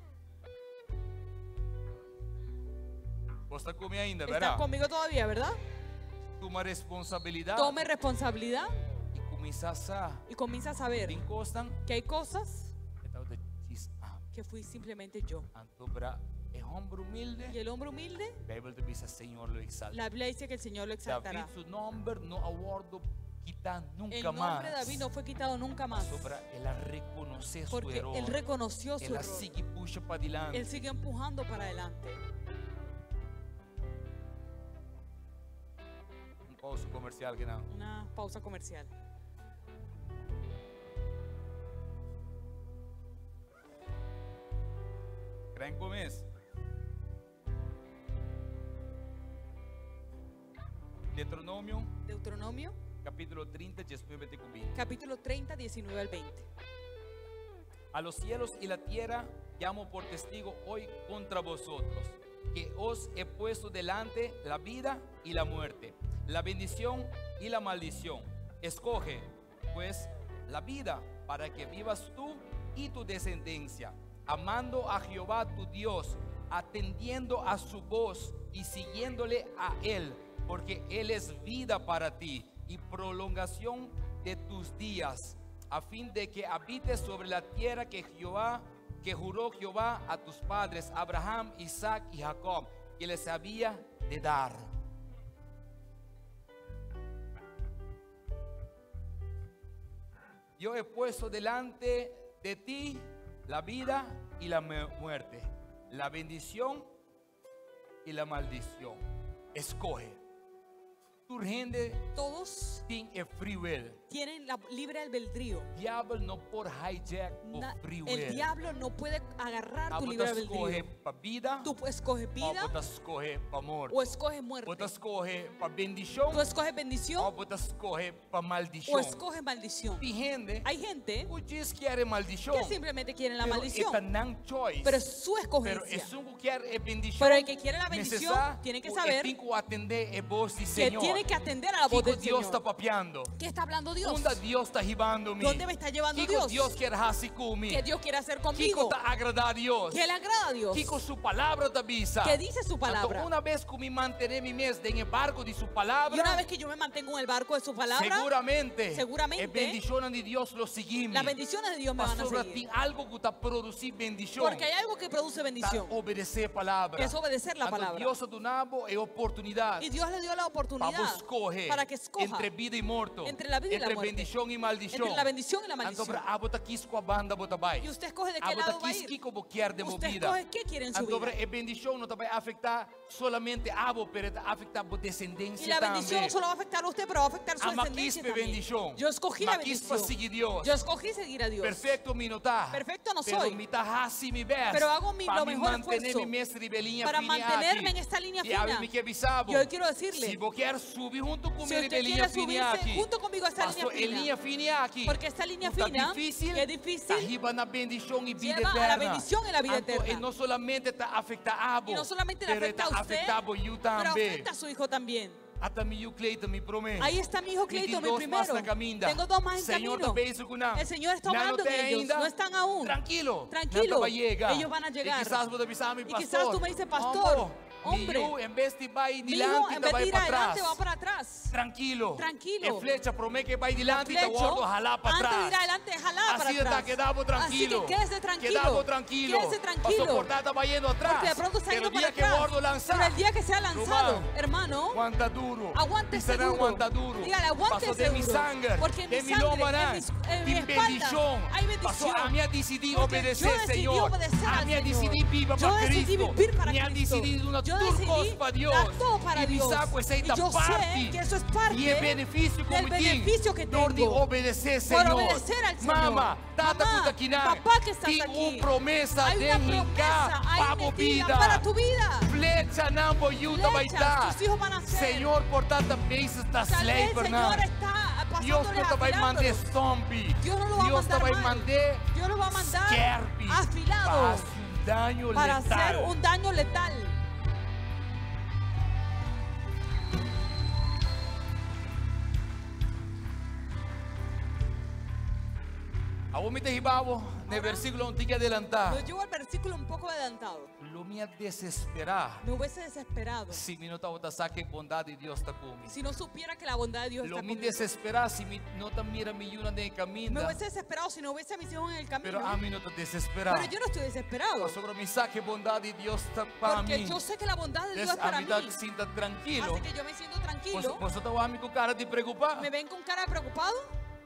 Vos estás conmigo ainda, ¿Estás ¿verdad? conmigo todavía, verdad? Toma responsabilidad. Tome responsabilidad Y comienzas a y comienza a saber encostan. que hay cosas Que que fui simplemente yo. es hombre humilde. Y el hombre humilde, La Biblia dice, Señor lo exalta. la Biblia dice que el Señor lo exaltará. David su nombre no aguardo quitar nunca El más. nombre de David no fue quitado nunca más. Él reconoce su Porque error. él reconoció su Él error. sigue puxa para adelante. Él sigue empujando para adelante. Un pausa comercial que no. Una pausa comercial. ¿Creen comes? Deuteronomio capítulo 30, 19 y 20. capítulo 30, 19 al 20. A los cielos y la tierra llamo por testigo hoy contra vosotros, que os he puesto delante la vida y la muerte, la bendición y la maldición. Escoge, pues, la vida para que vivas tú y tu descendencia, amando a Jehová tu Dios, atendiendo a su voz y siguiéndole a Él, porque Él es vida para ti y prolongación de tus días, a fin de que habites sobre la tierra que juró Jehová a tus padres, Abraham, Isaac y Jacob, que les había de dar. Yo he puesto delante de ti la vida y la muerte, la bendición y la maldición. Escoge. Tu gente Todos tiene free will. tienen la libre albedrío. Diablo no puede hijack o free will. El diablo no puede agarrar tu libre escoge albedrío. para vida. Tú escoges vida O escoge para muerte. o escoges muerte. O escoge para bendición. Tú escoges bendición O escoge para o maldición. escoges maldición. Hay gente que quiere maldición. que simplemente quiere la Pero maldición. esta non choice. Pero es su Pero escogencia. es un que quiere bendición. Pero el que quiere la bendición tiene que saber que atender voz de que Señor. tiene que atender a la voz del Dios Señor. está papeando. ¿Qué está hablando Dios? Onde Dios está llevando-me? ¿Dónde me está llevando Dios? Dios quiere hacer conmigo. ¿Qué Dios quiere hacer Kiko conmigo? está agradar a Dios. ¿Qué le agrada a Dios? Kiko su palabra te avisa. ¿Qué dice su palabra? Entonces, una vez que me mantener mi mes en el barco de su palabra, Y una vez que yo me mantengo en el barco de su palabra, seguramente seguramente, bendiciones de Dios lo seguimos. las bendiciones de Dios me van a Pastor, seguir. tem algo que está producindo bendición. Porque hay algo que produce bendición, Obedecer a palabra. que es obedecer la palabra. Dios ha dado a oportunidad. Y Dios le dio la oportunidad para que escoja entre vida y muerte, entre la vida y la entre muerte, bendición y maldición. entre la bendición y la maldición. Y usted escoge de qué lado va a ir. Usted escoge qué quiere en su vida. A bendición no te va a afectar solamente a vos, pero te va a afectar a descendencia. Y la bendición no solo va a afectar a usted, pero va a afectar su Ama descendencia quispe también. bendición. Yo escogí la Ma quispe bendición. seguir Dios. Yo escogí seguir a Dios. Perfecto mi no está. Perfecto no Pero soy. mi está así mi best. Pero hago lo para mejor mantener esfuerzo mi mestre de linha para fina mantenerme aquí. en esta línea Y a fina. mí que avisaba. Y hoy quiero decirle, si vos quieres subir junto conmigo si de usted linha quiere fina subirse aquí. junto conmigo a esta Pastor, línea fina, linha fina aqui. porque esta línea Está fina difícil, es difícil, arriba na bendición y vida lleva a la eterna. bendición y la vida eterna. Y no solamente está afectando a vos, y no solamente le pero afecta a está usted, afectando yo pero también. afecta a su hijo también. Ahí está mi hijo Cleito, mi primero. Tengo 2 más en camino. El Señor está obrando en ellos. No están aún. Tranquilo. Ellos van a llegar. Y quizás tú me dices, pastor, hombre, en vez de ir adelante, va para atrás. Tranquilo. Tranquilo. Flecha promete que va adelante y te guardo jalar para atrás. Antes de ir adelante, jalar para atrás. Quedamos tranquilo. Así que quédese tranquilo. Quédese tranquilo. Porque de pronto está yendo para atrás. Pero el día que sea lanzado, hermano, aguanta duro. Aguante seguro. Dígale, aguante seguro. De mi sangre, porque de mi lómana, en mi espalda hay bendición. A mí decidí obedecer, Señor. A mí decidí vivir para Cristo. Me han decidido una turcos para Dios. Y yo sé que eso es parte y el beneficio que tengo de obedecer, Señor. Por obedecer al Señor. Mamá, papá que estás aquí. Promesa hay una promesa para tu vida. Flecha nambo yuta baita. Tus hijos van a ser. Señor, por tantas veces está slave, Señor está Dios no te va a mandar zombie. Dios no lo va a mandar Dios lo va a mandar afilado para hacer un daño letal. En el versículo un tique adelantado. Yo llevo el versículo un poco adelantado. Lo me desesperar. Me hubiese desesperado. Si mi nota que bondad de Dios está conmigo. Si no supiera que la bondad de Dios está conmigo. Lo me desesperar si mi nota mira mi yuna en el camino. Me hubiese desesperado si no hubiese a mis hijos en el camino. Pero a mí no te desesperado. Pero yo no estoy desesperado. Sobre mi saque bondad de Dios está para mí. Porque yo sé que la bondad de Dios es para mí. Sienta tranquilo. Así que yo me siento tranquilo. Vosotros van con cara de preocupado. ¿Me ven con cara de preocupado?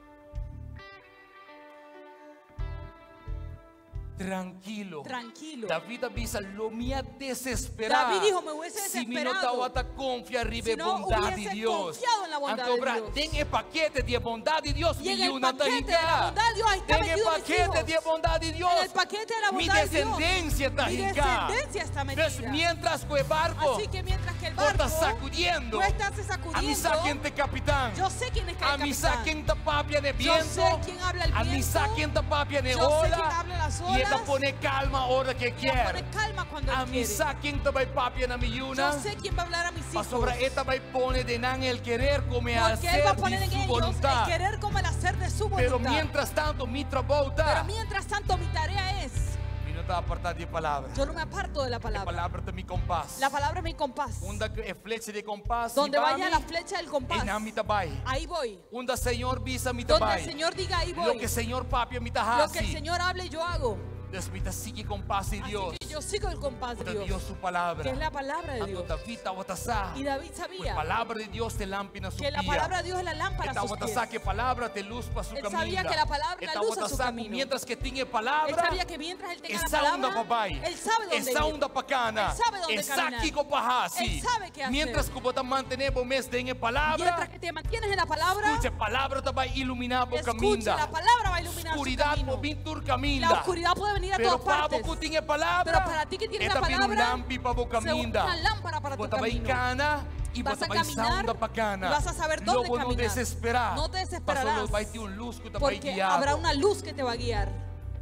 Tranquilo. David avisa lo mía desesperado. David dijo, me hubiese desesperado. Si mi no te confiar en la bondad de Dios. Confiado en la bondad de Dios. Den el paquete de bondad de Dios. Y en el paquete de la bondad de Dios ahí está metido mis hijos. Den el paquete de bondad de Dios. En el paquete de la bondad de Dios. Mi descendencia está metida. Entonces, mientras que el barco. Así que mientras que el barco está sacudiendo. Tú estás sacudiendo. A mí sabe quién te capitán. Yo sé quién es el capitán. A mí sabe quién te papia de viento. Yo sé quién habla el viento. A mí sabe quién te papia de ola. Yo sé quién habla las olas. Y esta pone calma ahora que quiere. Pone calma cuando a mí sabe quién te va a papia na mi yuna. Yo sé quién va a hablar a mis hijos. Sobre esta va a poner de nan el querer como el hacer él va a poner en de su ellos voluntad. El querer como el hacer de su voluntad. Pero mientras tanto mi trabajo mi tarea es. Yo no me aparto de la palabra. La palabra es mi compás. La palabra es mi compás. Flecha de compás. Donde vaya la flecha del compás. Ahí voy. Donde el Señor visa mi Donde el Señor diga ahí voy. Lo que el Señor papia mi Lo que el Señor hable yo hago. Sigue compás de Dios. Así que yo sigo el compás de Dios. Su palabra. Que es la palabra de Dios. Y David sabía. La palabra de Dios te lámpara su que la palabra de Dios es la lámpara a sus pies. Que palabra te luz para su camino. Él sabía que la palabra la luz a su camino. Mientras que tiene palabra. Él sabía que mientras él tenga la palabra. Él sabe dónde ir. Él sabe dónde caminar. Él sabe qué hacer. Mientras que te mantenemos en palabra. Mientras que te mantienes en la palabra. Escucha, palabra te va a iluminar por camino. Escucha, la palabra va a iluminar su camino. La oscuridad puede venir a todas partes. Pero para ti que tienes la palabra, una lámpara para tu camino. Y vas a caminar y vas a saber dónde caminar. No te desesperarás porque habrá una luz que te va a guiar.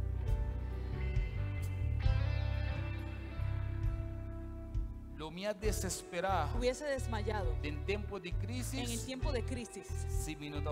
Lo me desesperado. Hubiese desmayado en tiempo de crisis. En el tiempo de crisis. Si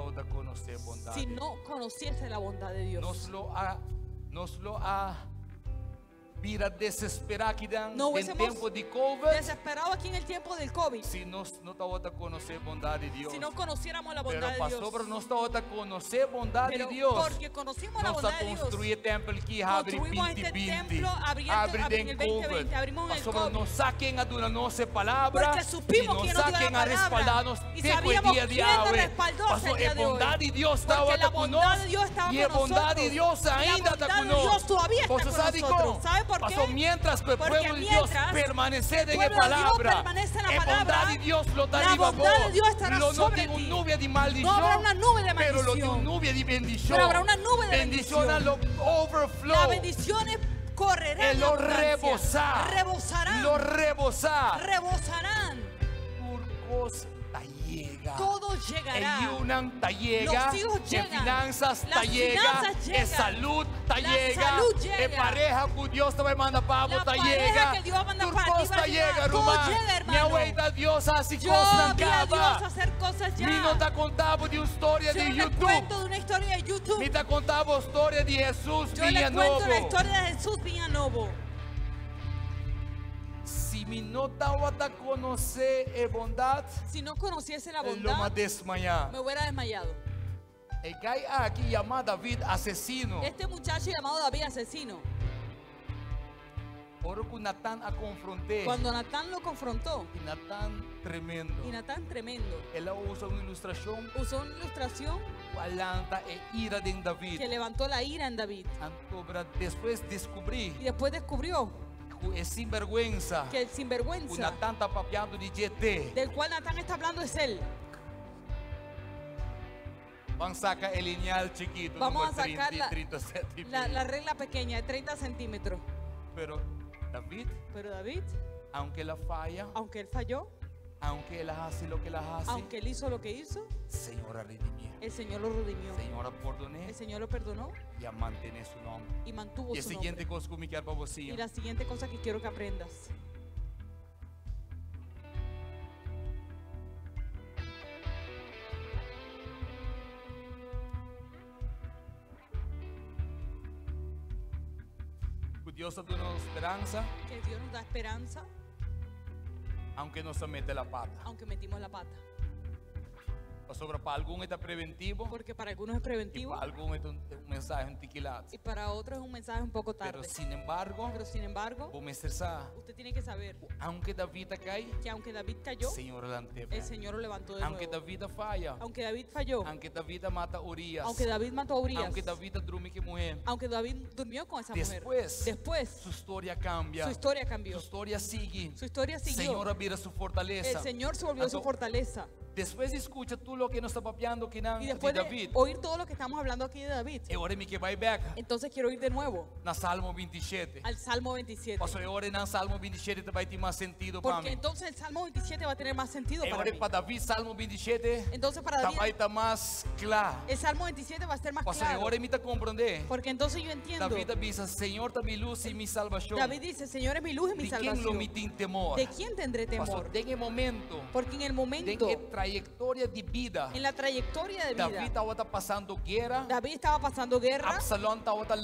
no conociese la bondad de Dios. Nos lo ha Mira, desesperado aquí en tiempo de COVID. Desesperado aquí en el tiempo del COVID. Si no te conocer bondad de Dios. Si no conociéramos la bondad de Dios. Pero no te conocer bondad de Dios. Porque conocimos la bondad de Dios. Construir templo aquí, construimos este templo abierto en el 2020. Abrimos en el COVID. Nos saquen a dura no se palabra. Porque supimos que nos dio la palabra. Y sabíamos quién nos respaldó hasta el día de hoy. Bondad de Dios estaba porque la bondad de Dios estaba con nosotros. Y bondad de Dios ainda está con nosotros. Dios todavía está con nosotros. ¿Sabe por qué? Mientras que el pueblo de Dios permanece en la palabra, la bondad de Dios lo dará la bondad de Dios estará sobre ti. No habrá una nube de maldición, pero lo de una nube de bendición. Pero habrá una nube de bendición. Las bendiciones correrán. Lo rebosarán. Rebosarán. todo llegará. Los hijos llegan. Finanzas Las finanzas llegan. Salud salud llega. Pareja que Dios te va a mandar para la pareja que Dios va a mandar para ti va a llegar. Todo llega, hermano. Dios hace Yo vi a Dios hacer cosas ya. No te contaba de una historia de YouTube. Yo le cuento de una historia de YouTube. Ni te contaba historia de Jesús Yo le cuento la historia de Jesús Villanovo. Si mi no te conocer bondad, si no conociese la bondad, me hubiera desmayado. El guy aquí llamado David asesino. Este muchacho llamado David asesino. Cuando Natán lo confrontó. Y Natán tremendo. Él usó una ilustración. Que levantó la ira en David. Después descubrió. Es sinvergüenza. Que el sinvergüenza. Natán está papeando de GT. Del cual Natán está hablando es él. Vamos a sacar el lineal chiquito. Vamos a sacar la regla pequeña de 30 centímetros. Pero David, aunque él falló, aunque él hace lo que él hace, aunque él hizo lo que hizo, el Señor lo redimió. El Señor lo perdonó y mantiene su nombre. Y mantuvo su nombre. Y la siguiente cosa que quiero que aprendas. Dios nos da esperanza. Que Dios nos da esperanza. Aunque nos mete la pata. Aunque metimos la pata. Para algunos es preventivo. Porque para algunos es preventivo. Y para algunos es un mensaje antiquilado. Y para otros es un mensaje un poco tarde. Pero sin embargo, usted tiene que saber. Aunque David cayó, el Señor lo levantó de nuevo. Aunque David falló. Aunque David mata a Urias. Aunque David mató a Urias. Aunque David durmió con esa mujer. Después su historia cambia. Su historia cambió. Su historia sigue. El Señor mira su fortaleza. El Señor se volvió su fortaleza. Después escucha tú lo que nos está papeando que y después de David. Oír todo lo que estamos hablando aquí de David. Entonces quiero ir de nuevo. Salmo 27. Al Salmo 27. Salmo 27 te va a tener más sentido para mí. Porque entonces el Salmo 27 va a tener más sentido para mí. Para David Salmo 27. Entonces para David va a estar más claro. El Salmo 27 va a ser más claro. Porque entonces yo entiendo. David dice, Señor es mi luz y mi salvación. David dice, Señor es mi luz y mi salvación. ¿De quién tendré temor? Porque en el momento trayectoria de vida. En la trayectoria de vida. David estaba pasando guerra. Absalón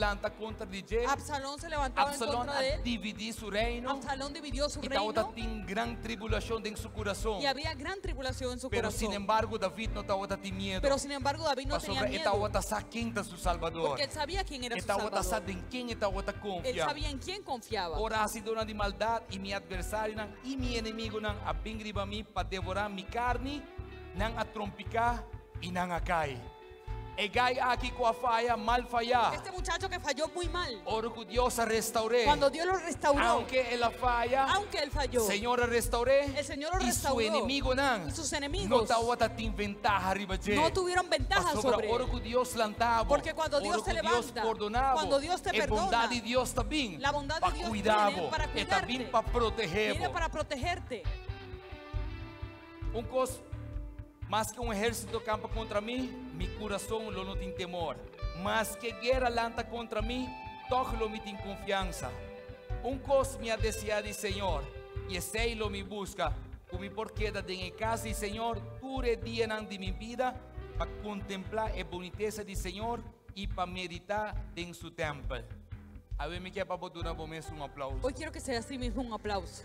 se levantaba en contra de él. Dividió su reino. Absalón dividió su reino. Estaba gran tribulación en su corazón. Y había gran tribulación en su corazón. Sin embargo, David no estaba miedo. Pero sin embargo, David no tenía miedo. Estaba su Salvador. Porque él sabía quién era su Salvador. Él sabía en quién confiaba. Ahora ha sido una de maldad y mi adversario y mi enemigo a venir a mí para devorar mi carne. Nang a trompicar y nang a caer. Aquí mal fallar. Este muchacho que falló muy mal. Dios restauré. Cuando Dios lo restauró. Aunque él falló. Señor restauré. El Señor lo restauró. Y sus enemigos. No tuvieron ventaja sobre él. Porque cuando Dios te levanta, cuando Dios te perdona, la bondad de Dios viene para cuidarte. Viene para protegerte. Más que un ejército campa contra mí, mi corazón no tiene temor. Más que guerra lanta contra mí, todo lo me tiene confianza. Cosa me ha deseado el Señor, y ese lo me busca. Como por queda de en casa del Señor, dure día de mi vida, para contemplar la boniteza del Señor y para meditar en su templo. A ver, me quiero para botar un aplauso. Hoy quiero que sea así mismo un aplauso.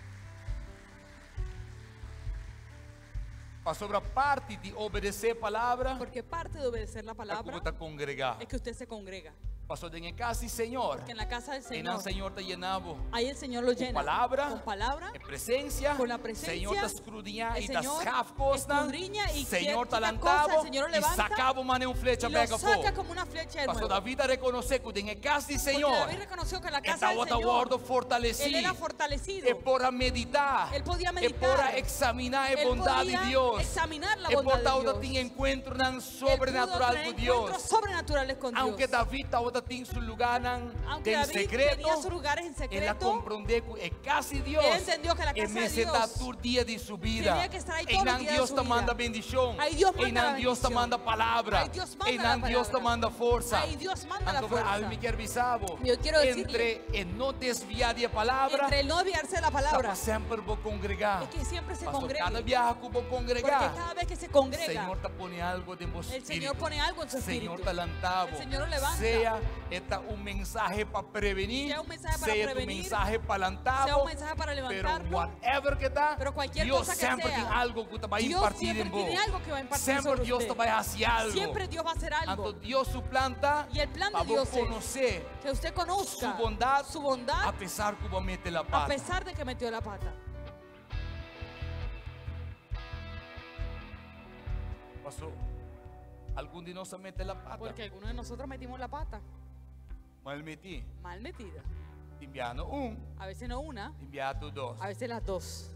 Sobre parte de obedecer palabra. Porque parte de obedecer la palabra es que usted se congrega. Pasó en casa del Señor. Porque en la casa del Señor. El Señor te llenaba. Ahí el Señor lo llena. Con palabra. En presencia. Con la presencia. Señor te escudriña y te escudriña y Señor te levantaba. El Señor lo levanta. Y sacaba una flecha y lo saca como una flecha de nuevo. David reconoce que en casa del Señor. David reconoció que en la casa del Señor. Él era fortalecido. Él podía meditar. Él podía meditar. Él podía examinar la bondad de Dios. Examinar la bondad de Dios. Él podía tener encuentros sobrenaturales con Dios. Sobrenaturales con Dios. Aunque David estaba David tem seu lugar Aunque em David secreto, tenía sus lugares en ela secreto, compreendeu que é casa de Deus. él entendió que la E casa de nesse Dios todo dia de sua vida, tenía que estar ahí e todos los não días de Deus su te vida. manda bendição, Ahí Dios e manda la não Deus te bendición. manda palavra, Ahí Dios manda e la não Deus te palabra. manda força. Ahí Dios manda la Então, fuerza. a mim quer avisar, Yo quiero decirle, entre não desviar de palavra, entre el no desviarse de la palabra, sempre vou congregar. es que siempre se Pastor, congregue. cada viaje que vou Porque congregar, cada vez que se o congrega, Senhor te põe algo de meu el espírito. Señor pone algo en su Senhor espíritu. te levantava. El Señor lo levanta. Sea esta mensaje para prevenir, Sea un mensaje para sea tu prevenir, mensaje para sea levantarlo, un mensaje para pero levantarlo, whatever que está, pero cualquier Dios cosa que siempre sea, tiene algo que te va a Dios impartir siempre en vos. tiene algo que va a impartir Siempre sobre Dios usted. te va a hacer algo. Siempre Dios va a hacer algo. Entonces Dios su planta Y el plan de para Dios vos es conocer que usted conozca su bondad, a pesar que vos metes la a pata. pesar de que metió la pata. Pasó. Algún día no se mete la pata. Porque algunos de nosotros metimos la pata Mal metí. mal metida. Enviando A veces no una, enviando dos. a veces las dos.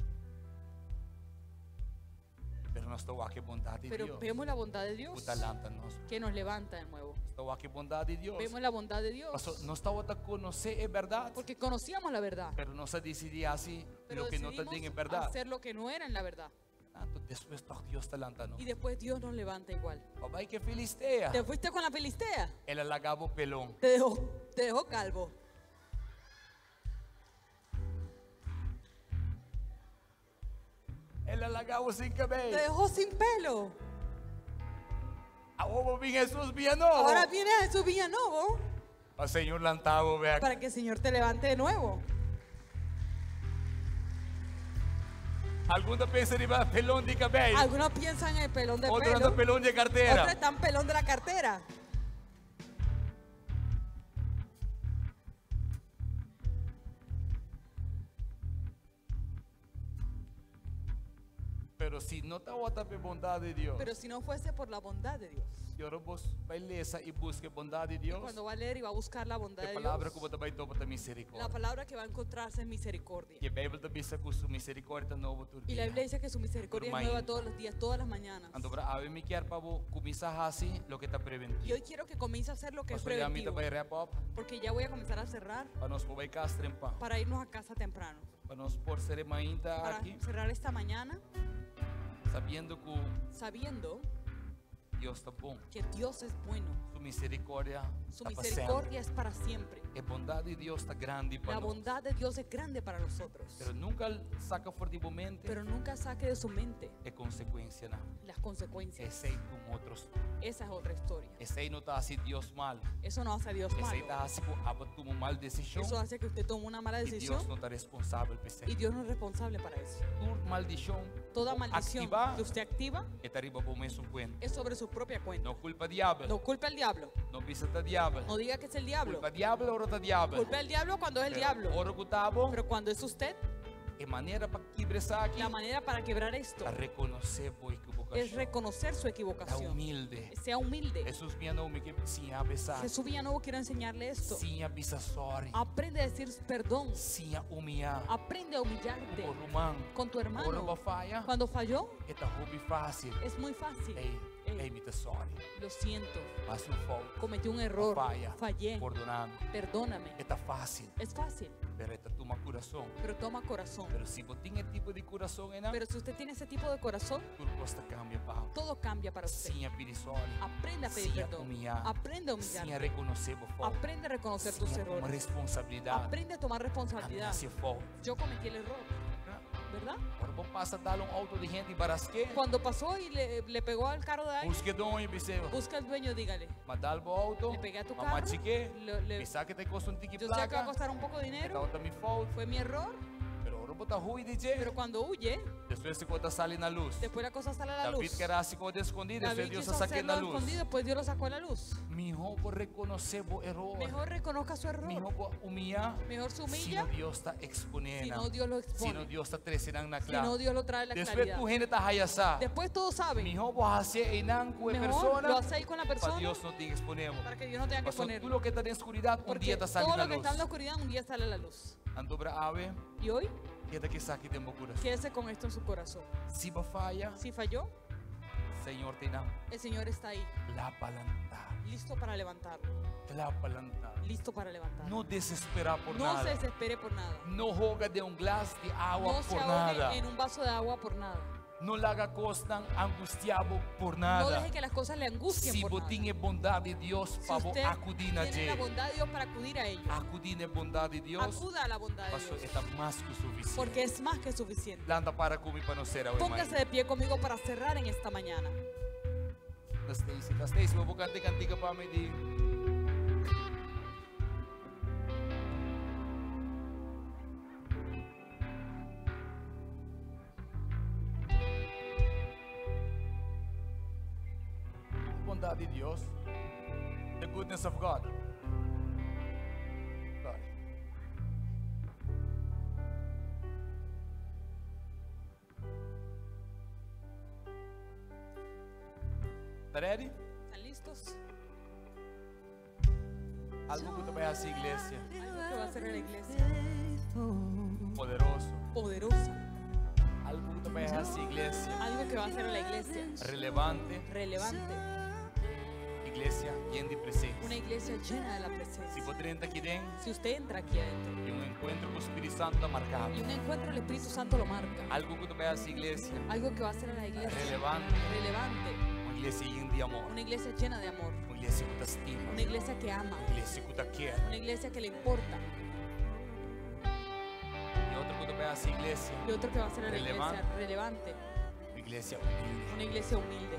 Pero no estou aqui bondade de Pero Dios. vemos la bondad de Dios Talanta-nos. que nos levanta de nuevo. Estou aqui bondade de Deus. Vemos la bondad de Dios Pastor, não estava a conhecer é verdade, porque conocíamos la verdad. pero não se decidia assim Pero lo que não te decidimos diga é verdade. hacer lo que no era en la verdad. Después Deus talanta-nos. Y después Dios nos levanta igual. Papai que filistea. ¿Te fuiste con la filistea? Ela largava o pelão. Te dejó calvo. Ela largava sem Te cabelo. dejó sin pelo. Agora vem Jesus vinha novo. Ahora viene Jesús Villanovo O Senhor lantava, vea. para que el Señor te levante de nuevo. Alguns pensam em pelão de cabelo. Algunos piensan en el pelón de Outros pelo. andam pelão de Otros carteira. están pelón de la cartera. Pero se não está outra bondade de Deus. Pero si no fuese por la bondad de Dios. E ora vos vai ler e busque bondade de Y Deus. cuando va a leer y va a buscar la bondad Que de palavra Dios, que você vai tomar da la misericórdia. palabra que va a encontrarse es misericordia. Que a Bíblia também diz que sua misericórdia nova todo Y la dia. Biblia dice que su misericordia es Por nueva mañana. todos los días, todas las mañanas. Então, a mim me quer para começar assim, lo que está Y preventivo. hoy quiero que comience a hacer lo que es Pastor, já me preventivo. vai wrap up Porque ya voy a comenzar a cerrar para nós poder cá trempar, para irnos a casa temprano. para nós por ser ainda Para aqui, cerrar esta mañana sabendo que sabiendo Deus está bom, que Dios es bueno. sua misericórdia Su está misericordia es para siempre. A bondade de Deus está grande La para nós. bondad de Dios es grande para nosotros. Pero nunca saca furtivamente Pero nunca saque de su mente é consequência não. las consecuencias. Esse aí com outros. Esa es otra historia. Esse aí não está assim Deus mal. Eso no hace a Dios Esse aí malo. está assim por tomar mal decisão. Eso hace que usted tome una mala E Deus decisión não está responsável por isso. y Dios no es responsable para eso. Tu maldição Toda maldición activar que usted activa é arriba por mesmo cuento. es sobre su propia cuenta. Não culpa diabo. No culpe al diablo. Não visita diabo. No diga que es el diablo. Culpa diabo ou outra diabo. Culpe al diablo cuando es el diablo. Ora que estava Pero cuando es usted, é maneira para quebrar aqui. la manera para quebrar esto A reconhecer por es equivocação. reconocer su É equivocación. humilde. Sea humilde. Jesus me nome que sim avisar. Jesús Villanovo quiero enseñarle esto. Sim avisar sorry. Aprende a decir perdón. Sim a humilhar. Aprende a humillarte Por humano. con tu Ora hermano. para falha. Cuando falló, É tá hobby fácil. es muy fácil. Ei, me tá sorry. Lo siento, Mas um falta. cometí un error, Falha. fallé, Perdonando. perdóname. É tá fácil. Es fácil, Pero é tá toma coração. pero toma corazón. Pero se você tem esse tipo de coração, não? Pero si usted tiene ese tipo de corazón, Tudo costa cambia, Paulo. todo cambia para usted. Sim a pedir sorry. Aprende a pedir Sim a perdón. humilhar. Aprende a Sim a humillarte. reconhecer o falta. Aprende a reconocer tus Sim a tomar errores. responsabilidade. Aprende a tomar A responsabilidad. minha falta. Yo cometí el error, ¿verdad? Ora vou passar dar auto de gente barasque. Cuando pasó y le pegó al carro de alguien, Busque donde você. busca al dueño, dígale. Mandar o auto. Le pegué a tu Mamá carro, chique. le- Pensar que te custa um ticket Yo sé que va a placa. costar un poco de dinero, Então também falta. fue mi error, Pero ora botar ruim DJ. pero cuando huye, Depois se conta sale na luz. después la cosa sale a la David luz. que era assim quando escondido, David después Deus quiso saque hacerlo na luz. escondido, después Dios lo sacó a la luz. Mijo por reconocer o erro. Mejor reconozca su error. Mijo por humilhar. Mejor se Se humilla, não Deus está si exponendo. no Dios lo Se não expone, Deus está trazendo na si no clara. Dios lo trae a la Después claridad. tu gente está raiaçar. Después todos saben, Mijo por hacer enam com a mejor persona. lo hacéis con la Para persona Deus não tem que exponer. para que Dios no tenga que Pastor, ponerlo. tudo que está na escuridão, um dia Porque está todo saindo na lo que está en la luz. oscuridad un día sale a la luz. Andobra ave, Y hoy, queda que saque de meu coração. quédese con esto en su corazón. Se falha, Si falló, El Señor está ahí, listo para levantarlo, listo para levantarlo. No desespera por No nada. se desespere por nada. No joga de un glass de agua No se por ahogue nada. en un vaso de agua por nada. No la haga cosas angustiado por No nada. deje que las cosas le angustien Si por vos nada. tienes bondad de Dios, Si favor, usted acudir a tiene la Él. bondad de Dios para acudir a ello, Acudir a bondad de Dios. acuda a la bondad de Pastor, Dios, está más que suficiente. porque es más que suficiente. Landa para comigo para não ser hoje. Póngase de pie conmigo para cerrar en esta mañana. Stacy, vou cantar cantiga para mim. Bondade de Deus. The goodness of God. Sorry. Tá ready? ¿Están listos? Algo que te vaya a hacer iglesia. Algo que va a hacer la iglesia Poderoso. poderosa. Algo que te vaya a hacer iglesia. Algo que va a hacer la iglesia Relevante. relevante. Iglesia llena de presencia. Una iglesia llena de la Si presencia. vos entra aquí dentro Si usted entra aquí adentro y un encuentro con el Espíritu Santo marcado. y un encuentro el Espíritu Santo lo marca, Algo que te vaya a hacer iglesia. algo que va a hacer a la iglesia Relevante. relevante. Una iglesia llena de amor. Una iglesia llena de amor. Una iglesia que te estima. Una iglesia que ama. Una iglesia que te quiere. Una iglesia que le importa. Y otro que te vaya a hacer iglesia. Y otro que va a ser la Relevante. iglesia relevante. Una iglesia humilde. Una iglesia humilde.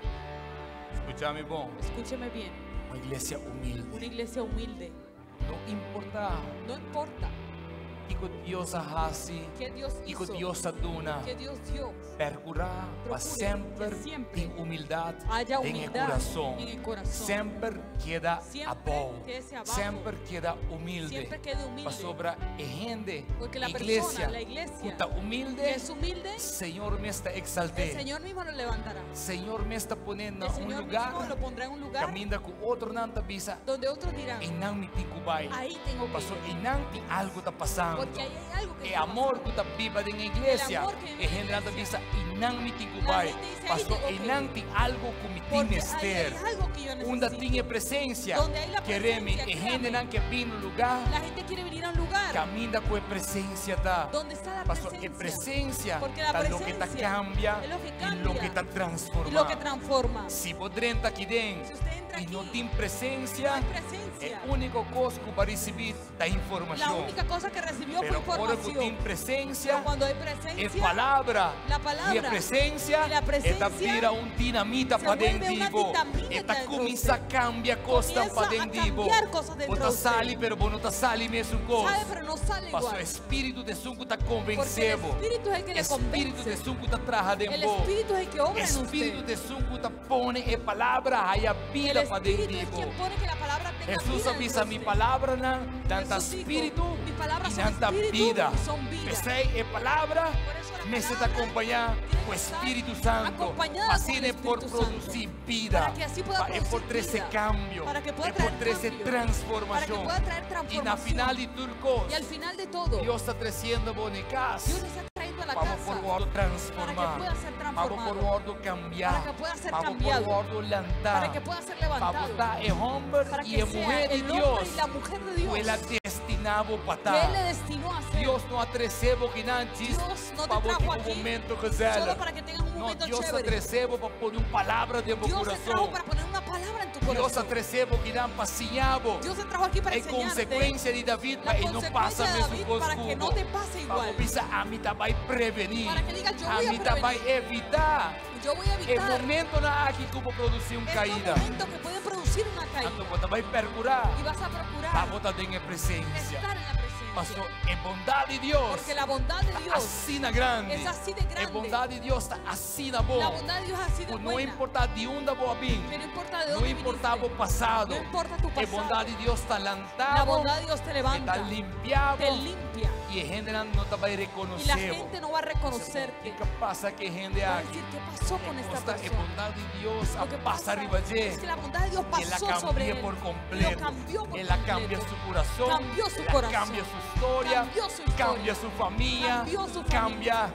Escúchame, bom. Escúcheme bien. Una iglesia humilde. Una iglesia humilde. No importa No importa o que Deus hace, qué Dios o que hizo, Deus aduna. qué Dios dio. Procurar para sempre que siempre ter humildade haya em humildad coração. en el corazón. Sempre queda Siempre bom. quede abajo. Sempre queda humilde. Siempre quede humilde. Para sobra e rende Porque la igreja. persona, la iglesia Está humilde. que es humilde, Senhor me está el exaltando. Señor mismo lo levantará. Senhor me está poniendo El em Señor lugar. mismo lo pondrá en un lugar Caminha com outro não tá bisa. donde otros dirán, E não me tem cubai. ahí tengo que Pastor, ir. e não tem algo tá passando. Porque ahí hay algo que É está amor pasando. que está viva dentro da igreja. El amor que vive É en la rende nada iglesia. bisa. E não me tem La cubai. gente dice, ahí Pastor, tengo e que não ir. tem algo que me tem Porque ahí menester. hay algo que yo Onde necesito. tinha presença, Donde hay la queremos, presencia, e rende créame. não que vem no lugar, La gente quiere venir a un lugar caminha com a presença, tá? donde está la Pastor, presencia. é presença, Porque la tá lo que tá presencia cambia es lo que e cambia lo que tá y lo que transforma. transforma. Se você entra aqui dentro Si usted entra e aquí, não tem no presença, hay é presencia. a única coisa que vai receber da La informação. única cosa que recibió fue Pero agora que tem información. presença, Pero cuando hay é presencia, palavra. la palabra E a presença y la presencia vira dinamita se para vuelve dentro. una dinamita Eta dentro de começa a usted. cambiar coisas Comienza para a dentro. cambiar cosas dentro Bota de usted. sale, pero vos não tá sale mesmo sabe, coisa. pero no sale Pastor, igual. o Espírito de Sunco está Porque el convencido. Espíritu es el que le Espírito de convence. Sunco está traja El dentro. Espíritu es el que obra en Espírito usted. de Sunco está pone a palavra aí a El vida para Espíritu es dentro. quien pone que la palabra tenga Jesus vida avisa dentro mi de usted. palavra não tanta Jesús dijo, espírito mis palabras e son tanta espíritu vida. y son vida. Pensei, é palavra Por eso la necessita palabra acompanhar tiene o que estar Espírito Santo. acompañada Assim con el é por Espíritu Santo. produzir vida. Para que así pueda É por producir trazer vida. cambio. Para que pueda É por traer trazer cambio. transformação. Para que pueda traer E na transformación. final de turcos, Y al final de todo, Deus está trazendo bonecas. Dios le está trayendo a la Vamos casa por ordo para transformar. que pueda ser Vamos por transformado, ordo cambiar. para que pueda ser Vamos cambiado, por ordo levantar. para que pueda ser Para levantado, botar é homem para e que é sea mulher de el hombre Deus. y la mujer de O Dios ela destinava para que Él le estar. destinó a hacer. Deus não atrecebo que não diz Dios no te para trajo botar um aquí momento que solo zela. para que tengas un Não, momento Deus chévere. atrecebo para pôr uma palavra de meu Dios te trajo coração. para poner una palabra en tu Deus corazón. atrecebo que não passeava. Dios te trajo aquí para É enseñarte consequência de David, la mas não passa consecuencia de mesmo David para que no te conosco. pase Para igual. pensar, a mim vai prevenir. Para que diga, yo A voy a mí prevenir. vai evitar. Yo voy a É evitar momento na aqui que eu vou produzir uma estos caída. momentos que pueden producir una caída. Então, quando vai procurar, Y vas a vai procurar botar em presença. estar en la presencia. Pastor, é bondade de Deus. Porque la bondad de Dios Assim na grande. es así de É grande. bondade de Deus está assim na boa. La bondad de Dios es así de Não buena. importa de onde vou vir. Que no importa de Não dónde importava o viniste. passado. No importa tu É pasado. bondade de Deus está La lantado. bondad de Dios te levanta, Está limpiado. te limpia. E a gente não te vai Y la reconhecer. gente no va a reconocerte. O que passa que a gente Va a aqui? decir, ¿qué pasó con esta É persona? bondade de Deus. Lo que A passa pasa arriba de es que la bondad de Dios Ela pasó sobre cambia él. por Lo completo. cambió por Ela completo. cambia su coração. Cambió su Ela corazón. cambia sua história. Cambió su historia. Cambia sua família. Cambió su Cambia tu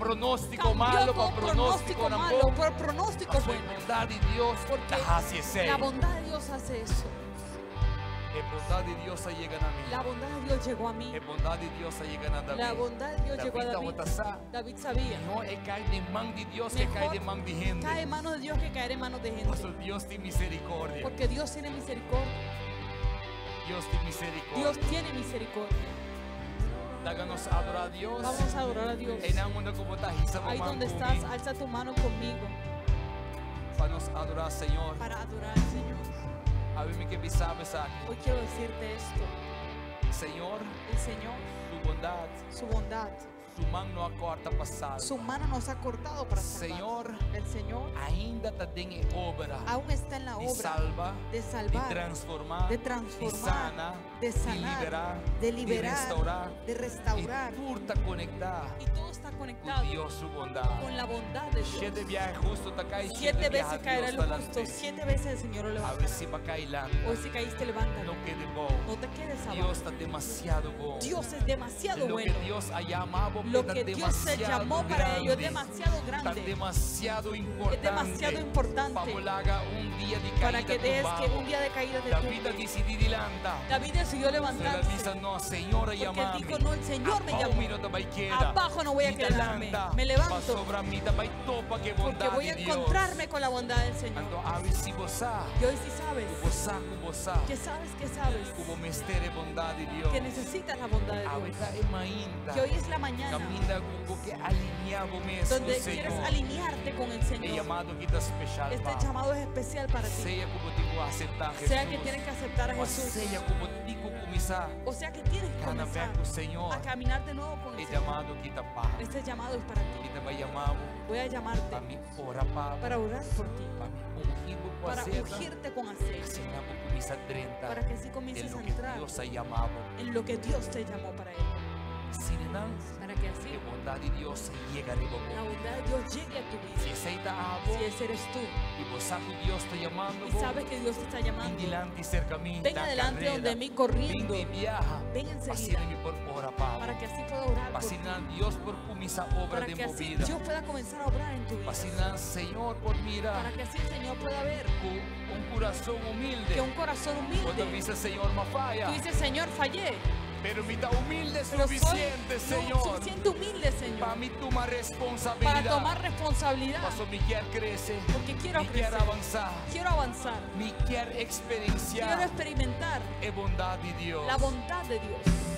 pronóstico malo para pronóstico malo por pronóstico bueno. La bondad de Dios hace eso. La bondad de Dios hace eso. La bondad de Dios llega a mí. La bondad de Dios llegó a mí. La bondad de Dios llega a David. La bondad de Dios llegó a David. David sabía. No cae de manos de Dios que cae de manos de gente. Cae en manos de Dios que cae en manos de gente. Dios tiene misericordia. Porque Dios tiene misericordia. Dios tiene misericordia. Dios tiene misericordia. Háganos adorar a Dios. Vamos a adorar a Dios. Ahí donde estás, alza tu mano conmigo. Para adorar al Señor. Para adorar al Señor. Hoy quiero decirte esto. Señor, el Señor, su bondad, su mano no acorta passado. Su mano nos ha cortado para salvar. Señor, el Señor ainda tem obra. Aún está en la obra de salvar, de transformar, de sanar, de liberar, de restaurar. Y todo está conectado. Y todo está conectado con Dios, su bondad. Con la bondad de Dios. 7 veces caerá el justo, 7 veces el Señor lo levantará. Hoy si caíste, levántate. No te quedes abajo. Dios está demasiado bueno. Dios es demasiado bueno. Lo que Dios ha llamado lo que Dios se llamó para ellos es demasiado grande, es demasiado importante para que des que un día de caída de David decidió levantarse porque dijo, no, el Señor me llamó, abajo no voy a quedarme, me levanto porque voy a encontrarme con la bondad del Señor. Y hoy si sabes que necesitas la bondad de Dios, que hoy es la mañana donde quieres alinearte con el Señor. Este llamado es especial para ti. Sea que tienes que aceptar a Jesús, o sea que tienes que comenzar a caminar de nuevo con el Señor. Este llamado es para ti. Voy a llamarte para orar por ti, para ungirte con aceite, para que así comiences a entrar en lo que Dios te llamó para él. Para que así la bondad de Dios llegue a tu vida. Si ese eres tú y sabes que Dios te está llamando, ven adelante donde mí corriendo, ven enseguida para que así pueda orar por ti, para que así Dios pueda comenzar a obrar en tu vida, para que así el Señor pueda ver un corazón humilde. Que un corazón humilde. Tú dices, Señor, fallé. Pero mi humilde es suficiente, Señor. Suficiente humilde, Señor. Para mí tomar responsabilidad. Para tomar responsabilidad. Porque quiero crecer. Porque quiero crecer. Quiero avanzar. Quiero experienciar. Quiero experimentar. La bondad de Dios. La bondad de Dios.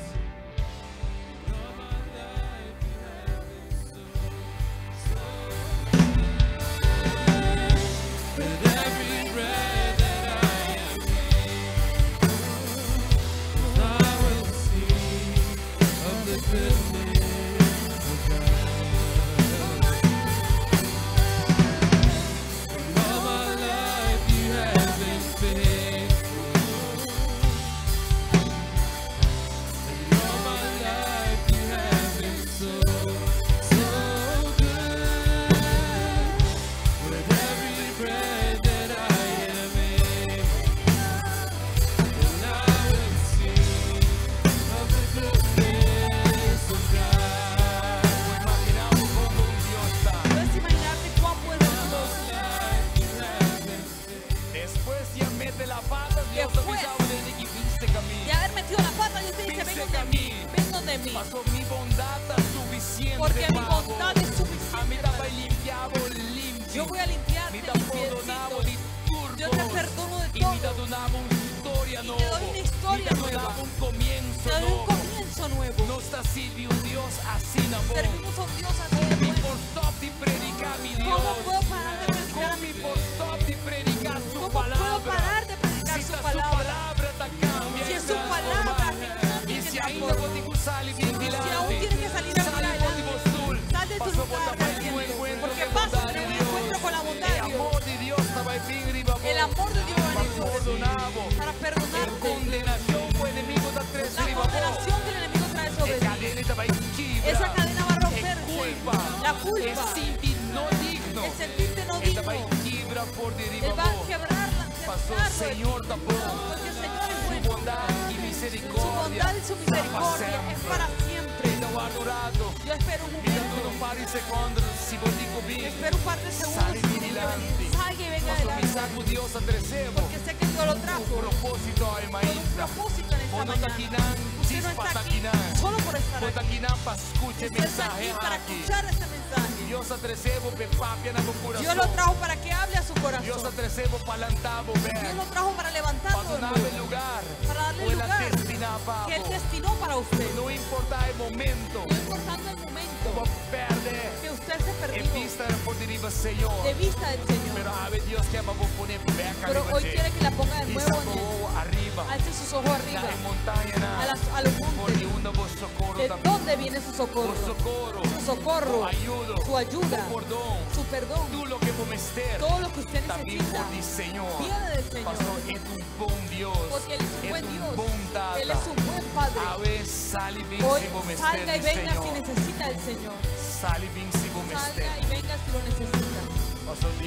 Pasó mi bondad suficiente. Porque mi bondad es suficiente. A mí te limpiado limpio. Yo voy a limpiarte limpiecito. Yo te perdono de todo. Y te doy una historia nueva. Y te doy una historia nueva. Un comienzo te doy un comienzo nuevo. No está sirve un Dios así, amor. Servimos a un Dios así de bueno. Por stop de predicar mi Dios. ¿Cómo puedo parar de predicar a mi Dios? Por stop de predicar su ¿Cómo palabra? puedo parar de predicar su palabra? Si es su palabra que si ainda vou te usar si aún tienes que salir a adelante, sal de tu lugar, porque pasa a tener un encuentro con la bondad de Dios. El amor de Dios va a venir para perdonarte. La condenación que el enemigo trae sobre ti. Esa cadena va a romperse. La culpa, el sentirte no digno, Él va a quebrarla. Señor, porque el Señor es bueno. Su bondad y su misericordia es para siempre. Yo espero un momento Espera un par de segundos. Salga y venga adelante. Porque sé que Dios lo trajo con un propósito en esta mañana. Usted no está aquí solo por estar aquí. Usted está aquí para escuchar este mensaje. Dios lo trajo para que hable a su corazón. Dios lo trajo para levantarlo, para darle lugar que Él destinó para usted. No importando el momento que usted se perdió de vista del Señor. Pero hoy quiere que la ponga de nuevo en Él. Alce sus ojos arriba a los montes. ¿De dónde viene su socorro? Su socorro, su ayuda, su perdón. Todo lo que usted necesita viene del Señor. Porque Él es un buen Dios. Él es un buen Padre. Hoy salga y venga si necesita el Señor. Salga y venga si lo necesita. Porque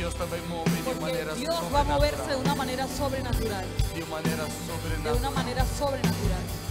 Dios va a moverse de una manera sobrenatural. De una manera sobrenatural.